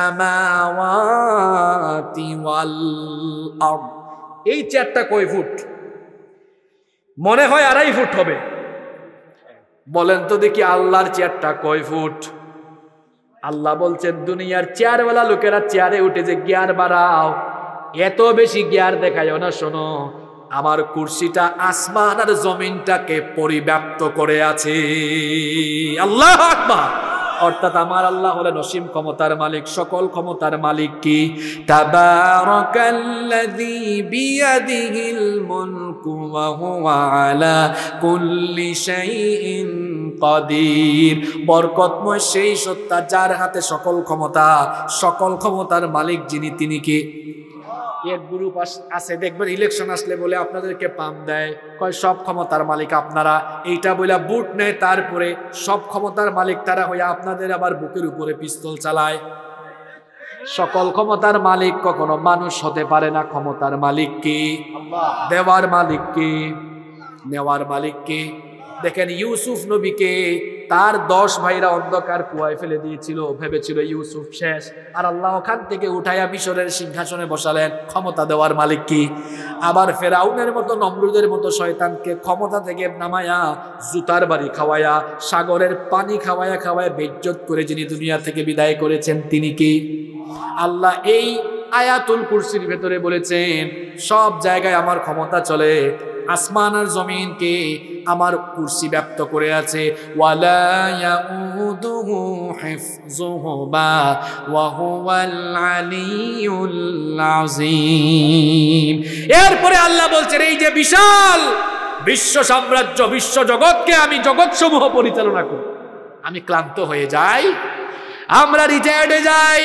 সামাওয়াতি ওয়াল আরদ। এই চেয়ারটা কয় ফুট? মনে হয় ২.৫ ফুট হবে। বলেন তো দেখি আল্লাহর চেয়ারটা কয় ফুট? আল্লাহ বলছেন, দুনিয়ার চেয়ারওয়ালা লোকেরা চেয়ারে উঠে যে গিয়ার বাড়াও, এত বেশি গিয়ার দেখায়ও না। শোনো, আমার কুরসিটা আসমান আর জমিনটাকে পরিব্যাপ্ত করে আছে। আল্লাহু আকবার। অর্থাৎ আমার আল্লাহ হলেন অসীম ক্ষমতার মালিক, সকল ক্ষমতার মালিক কি? তাবারাকাল্লাযী বিয়াদিহিল মুলকু ওয়া হুয়া আলা কুল্লি শাইইন কাদির। বরকতময় সেই সত্তা যার হাতে সকল ক্ষমতা, সকল ক্ষমতার মালিক যিনি, তিনি কি? এক গ্রুপ আছে দেখবেন, ইলেকশন আসলে বলে আপনাদেরকে পাম দেয়, কয় সব ক্ষমতার মালিক আপনারা, এইটা বলে বুট নেয়, তারপরে সব ক্ষমতার মালিক তারা হইয়া আপনাদের আবার বুকের উপরে পিস্তল চালায়। সকল ক্ষমতার মালিক কখনো মানুষ হতে পারে না। ক্ষমতার মালিক কি? দেওয়ার মালিক কি? নেওয়ার মালিক কি? দেখেন ইউসুফ নবীকে তার 10 ভাইরা অন্ধকার কুয়ায় ফেলে দিয়েছিল, ভেবেছিল ইউসুফ শেষ, আর আল্লাহ ওখান থেকে উঠাইয়া মিশরের সিংহাসনে বসালেন। ক্ষমতা দেওয়ার মালিক কি? আবার ফেরাউনের মতো, নমরুদের মতো শয়তানকে ক্ষমতা থেকে নামায়া জুতার বাড়ি খাওয়ায়া, সাগরের পানি খাওয়ায়া খাওয়ায়া বেইজ্জত করে যিনি দুনিয়া থেকে বিদায় করেছেন, তিনি কি? আল্লাহ এই আয়াতুল কুরসির ভেতরে বলেছেন, সব জায়গায় আমার ক্ষমতা চলে, আসমান আর জমিনকে আমার কুরসি ব্যাপ্ত করে আছে। ওয়ালা ইয়াউদুহু হিফযুহুমা ওয়া হুয়াল আলিয়্যুল আযীম। এরপরে আল্লাহ বলছেন, এই যে বিশাল বিশ্ব সাম্রাজ্য, বিশ্ব জগৎকে আমি জগৎসমূহ পরিচালনা করি, আমি ক্লান্ত হয়ে যাই, আমরা রিটায়ার্ডে যাই,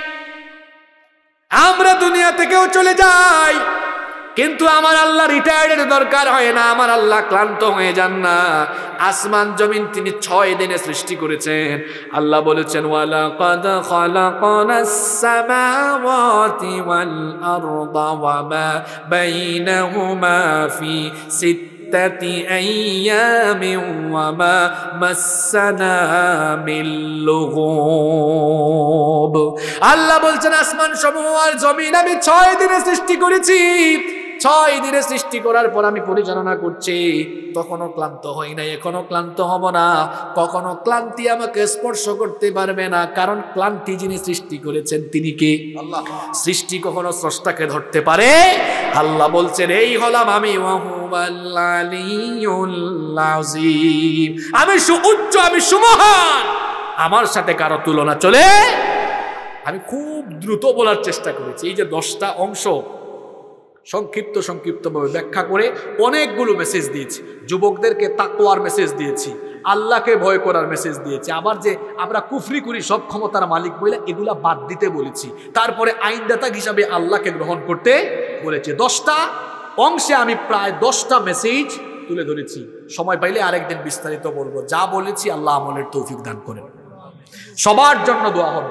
আমরা দুনিয়া থেকেও চলে যাই, কিন্তু আমার আল্লাহ রিটায়ার্ডের দরকার হয় না, আমার আল্লাহ ক্লান্ত হয়ে যান না। আসমান জমিন তিনি 6 দিনে সৃষ্টি করেছেন। আল্লাহ বলেছেন, ওয়ালাকাদ খালাকনাস সামাওয়াতি ওয়াল আরদা ওয়া মা বাইনাহুমা ফি সিত্তাতি আইয়ামিন ওয়া মা মাসসানা মিন লুগুব। আল্লাহ বলছেন, আসমান সমূহ আর জমিন আমি 6 দিনে সৃষ্টি করেছি, 6 দিনে সৃষ্টি করার পর আমি পরিচালনা করছি, তখনও ক্লান্ত হই নাই, এখনো ক্লান্ত হব না। কখনো ক্লান্তি আমাকে স্পর্শ করতে পারবে না, কারণ ক্লান্তি যিনি সৃষ্টি করেছেন তিনি কে? আল্লাহ। সৃষ্টি কখনো স্রষ্টাকে ধরতে পারে? আল্লাহ বলছেন এই হলাম আমি, আমি সুউচ্চ, আমি সুমহান, আমার সাথে কারো তুলনা চলে। আমি খুব দ্রুত বলার চেষ্টা করেছি। এই যে 10টা অংশ সংক্ষিপ্তভাবে ব্যাখ্যা করে অনেকগুলো মেসেজ দিয়েছি। যুবকদেরকে তাকওয়ার মেসেজ দিয়েছি, আল্লাহকে ভয় করার মেসেজ দিয়েছি, আবার যে আমরা কুফরি করি সব ক্ষমতার মালিক বলে এগুলা বাদ দিতে বলেছি। তারপরে আইনদাতা হিসাবে আল্লাহকে গ্রহণ করতে বলেছি। 10টা অংশে আমি প্রায় 10টা মেসেজ তুলে ধরেছি। সময় পাইলে আরেকদিন বিস্তারিত বলবো। যা বলেছি আল্লাহ আমলের তৌফিক দান করেন। সবার জন্য দোয়া হবে।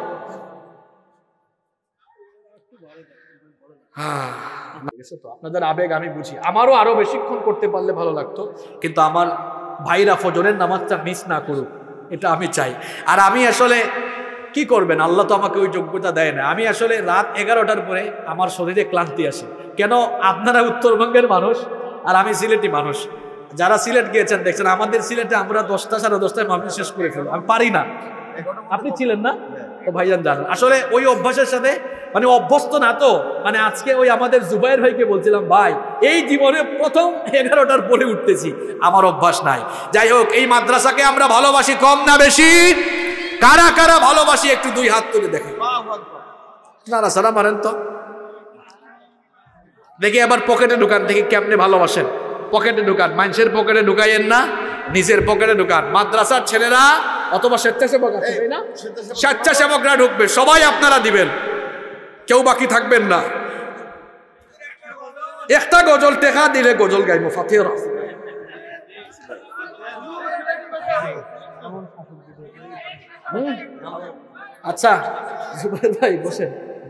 আপনাদের আবেগ আমি বুঝি, আমারও আরো বেশিক্ষণ করতে পারলে ভালো লাগতো, কিন্তু আমার ভাইরা ফজরের নামাজটা মিস না করুক এটা আমি চাই। আর আমি আসলে কি করবেন, আল্লাহ তো আমাকে ওই যোগ্যতা দেয় না। আমি আসলে রাত 11টার পরে আমার শরীরে ক্লান্তি আসে। কেন? আপনারা উত্তরবঙ্গের মানুষ আর আমি সিলেটি মানুষ। যারা সিলেট গিয়েছেন দেখছেন আমাদের সিলেটে আমরা 10টা সাড়ে 10টায় মাহফিল শেষ করে ফেলবো, আমি পারি না। আপনি ছিলেন না তো ভাইজান জানেন। আসলে ওই অভ্যাসের সাথে মানে অভ্যস্ত না তো। মানে আজকে ওই আমাদের জুবাইর ভাইকে বলছিলাম, ভাই এই জীবনে প্রথম 11টার পরে উঠতেছি, আমার অভ্যাস নাই। যাই হোক, এই মাদ্রাসাকে আমরা ভালোবাসি কম না বেশি? কারা কারা ভালোবাসি একটু 2 হাত তুলে দেখে। না সারা মারেন তো দেখি। আবার পকেটে ঢুকান দেখি কেমনে ভালোবাসেন। পকেটে ঢুকান, মানুষের পকেটে ঢুকাইয়েন না, নিজের পকেটে ঢুকান। মাদ্রাসার ছেলেরা অথবা স্বেচ্ছাসেবক আছে তাই না, স্বেচ্ছাসেবকরা ঢুকবে, সবাই আপনারা দিবেন, কেউ বাকি থাকবেন না। একটা গজল টেকা দিলে গজল গাইব ফাতিহা। আচ্ছা জুবাইর ভাই বসেন।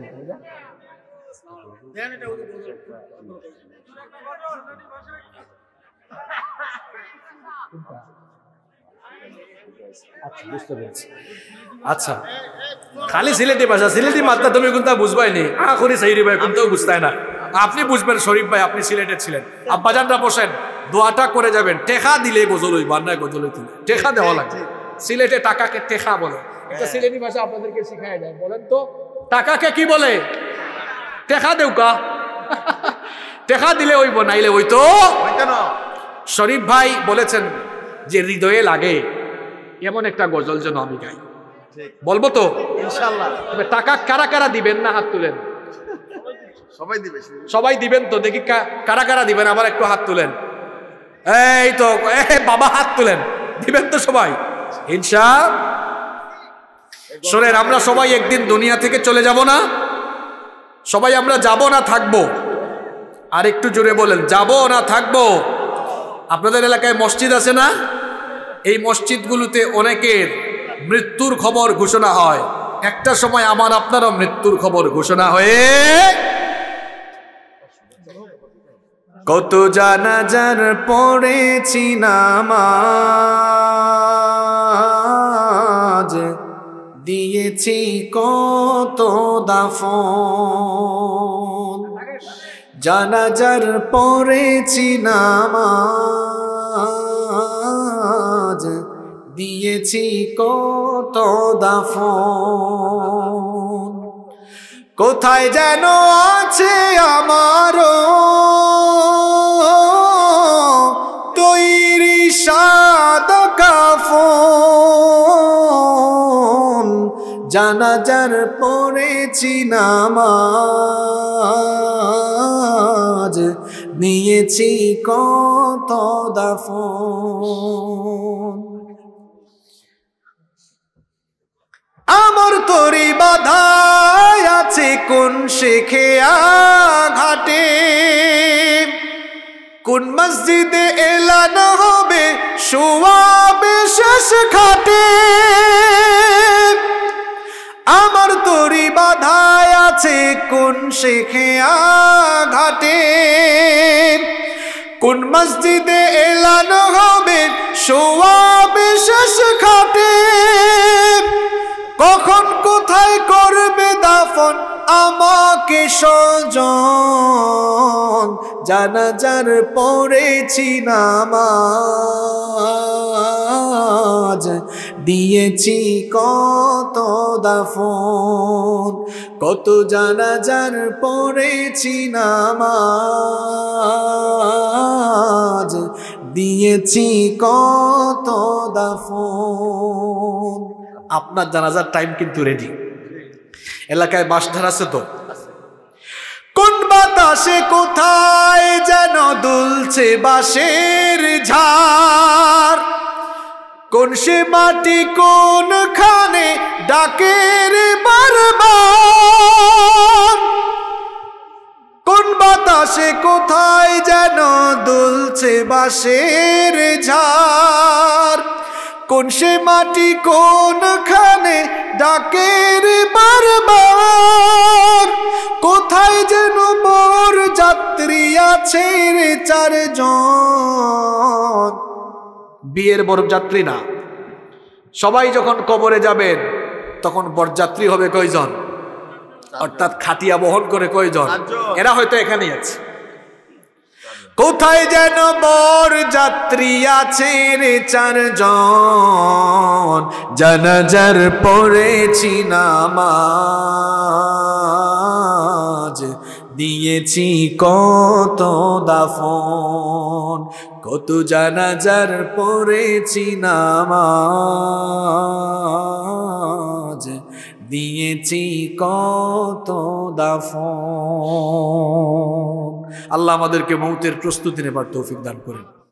আচ্ছা খালি সিলেটি ভাষা, সিলেটি মাত্রা তুমি কোনটা বুঝবাই নি, আখরি সাইরি ভাই কোনটাও বুঝতাই না। আপনি বুঝবেন শরীফ ভাই, আপনি সিলেটে ছিলেন। আব্বাজানরা বসেন, দোয়াটা করে যাবেন। টেকা দিলে গজল হইব, আর নয় গজল হইতে টেকা দেওয়া লাগে। সিলেটে টাকাকে টেকা বলে, এটা সিলেটি ভাষা আপনাদেরকে শিখায় যায়। বলেন তো টাকাকে কি বলে? টেকা দেউকা। টেকা দিলে হইব, নাইলে হইতো না। শরীফ ভাই বলেছেন যে হৃদয়ে লাগে এমন একটা গজল যেন আমি গাই। বলবো তো ইনশাআল্লাহ। তবে টাকা কারা কারা দিবেন না হাত তুলেন। সবাই দিবেন তো দেখি কারা কারা দিবেন, আবার একটু হাত তুলেন। এই তো বাবা হাত তুলেন, দিবেন তো সবাই ইনশাআল্লাহ। শোনেন, আমরা সবাই একদিন দুনিয়া থেকে চলে যাব না? সবাই আমরা যাব না থাকবো? আর একটু জোরে বলেন, যাব না থাকবো? আপনাদের এলাকায় মসজিদ আছে না? এই মসজিদগুলোতে অনেকের মৃত্যুর খবর ঘোষণা হয়। একটা সময় আমার আপনারও মৃত্যুর খবর ঘোষণা হয়ে কত জানাজার পড়েছি নামাজ, দিয়েছি কত দাফন। জানাজার পড়েছি নামাজ, দিয়েছি কত দাফন। কোথায় যেন আছে আমারও তৈরি সাদা কাফন। জানাজার পড়েছি নামাজ, নিয়েছি কত দাফন। আমার তরি বাধায় আছে কোন শেখে ঘাটে, কোন মসজিদে এলান হবে শোয়াবে শেষ খাটে। আমার তরি বাধায় আছে কোন শেখে ঘাটে, কোন মসজিদে এলান হবে শোয়াবে শেষ খাটে। কখন কোথায় করবে দাফন আমাকে স্বজন জানাজার পড়েছি নামাজ, দিয়েছি কত দাফন, কত জানাজার পড়েছি নামাজ, দিয়েছি কত দাফন। আপনার জানাজার টাইম কিন্তু রেডি। এলাকায় বাঁশধার আছে তো? কোন বাতাসে কোথায় যেন দুলছে বাঁশের ঝাড়, কোন সে মাটি কোনখানে ডাকের বারবার, কোন বাতাসে কোথায় যেন দুলছে বাঁশের ঝাড়, কোন সে মাটি কোনখানে ডাকের বারবার, কোথায় যেন বর যাত্রী আছে রে চারজন। বিয়ের বরযাত্রী না, সবাই যখন কবরে যাবেন তখন বরযাত্রী হবে কয়জন? অর্থাৎ খাটিয়া বহন করে কয়জন? এরা হয়তো এখানেই আছে। কোথায় যেন বর যাত্রী আছে রে চারজন, জানাজার পড়েছি নামাজ, দিয়েছি কত দাফন, কত জানাজার পড়েছি নামাজ, দিয়েছি কত দাফন। আল্লাহ আমাদেরকে মৌতের প্রস্তুতি নেবার তৌফিক দান করেন।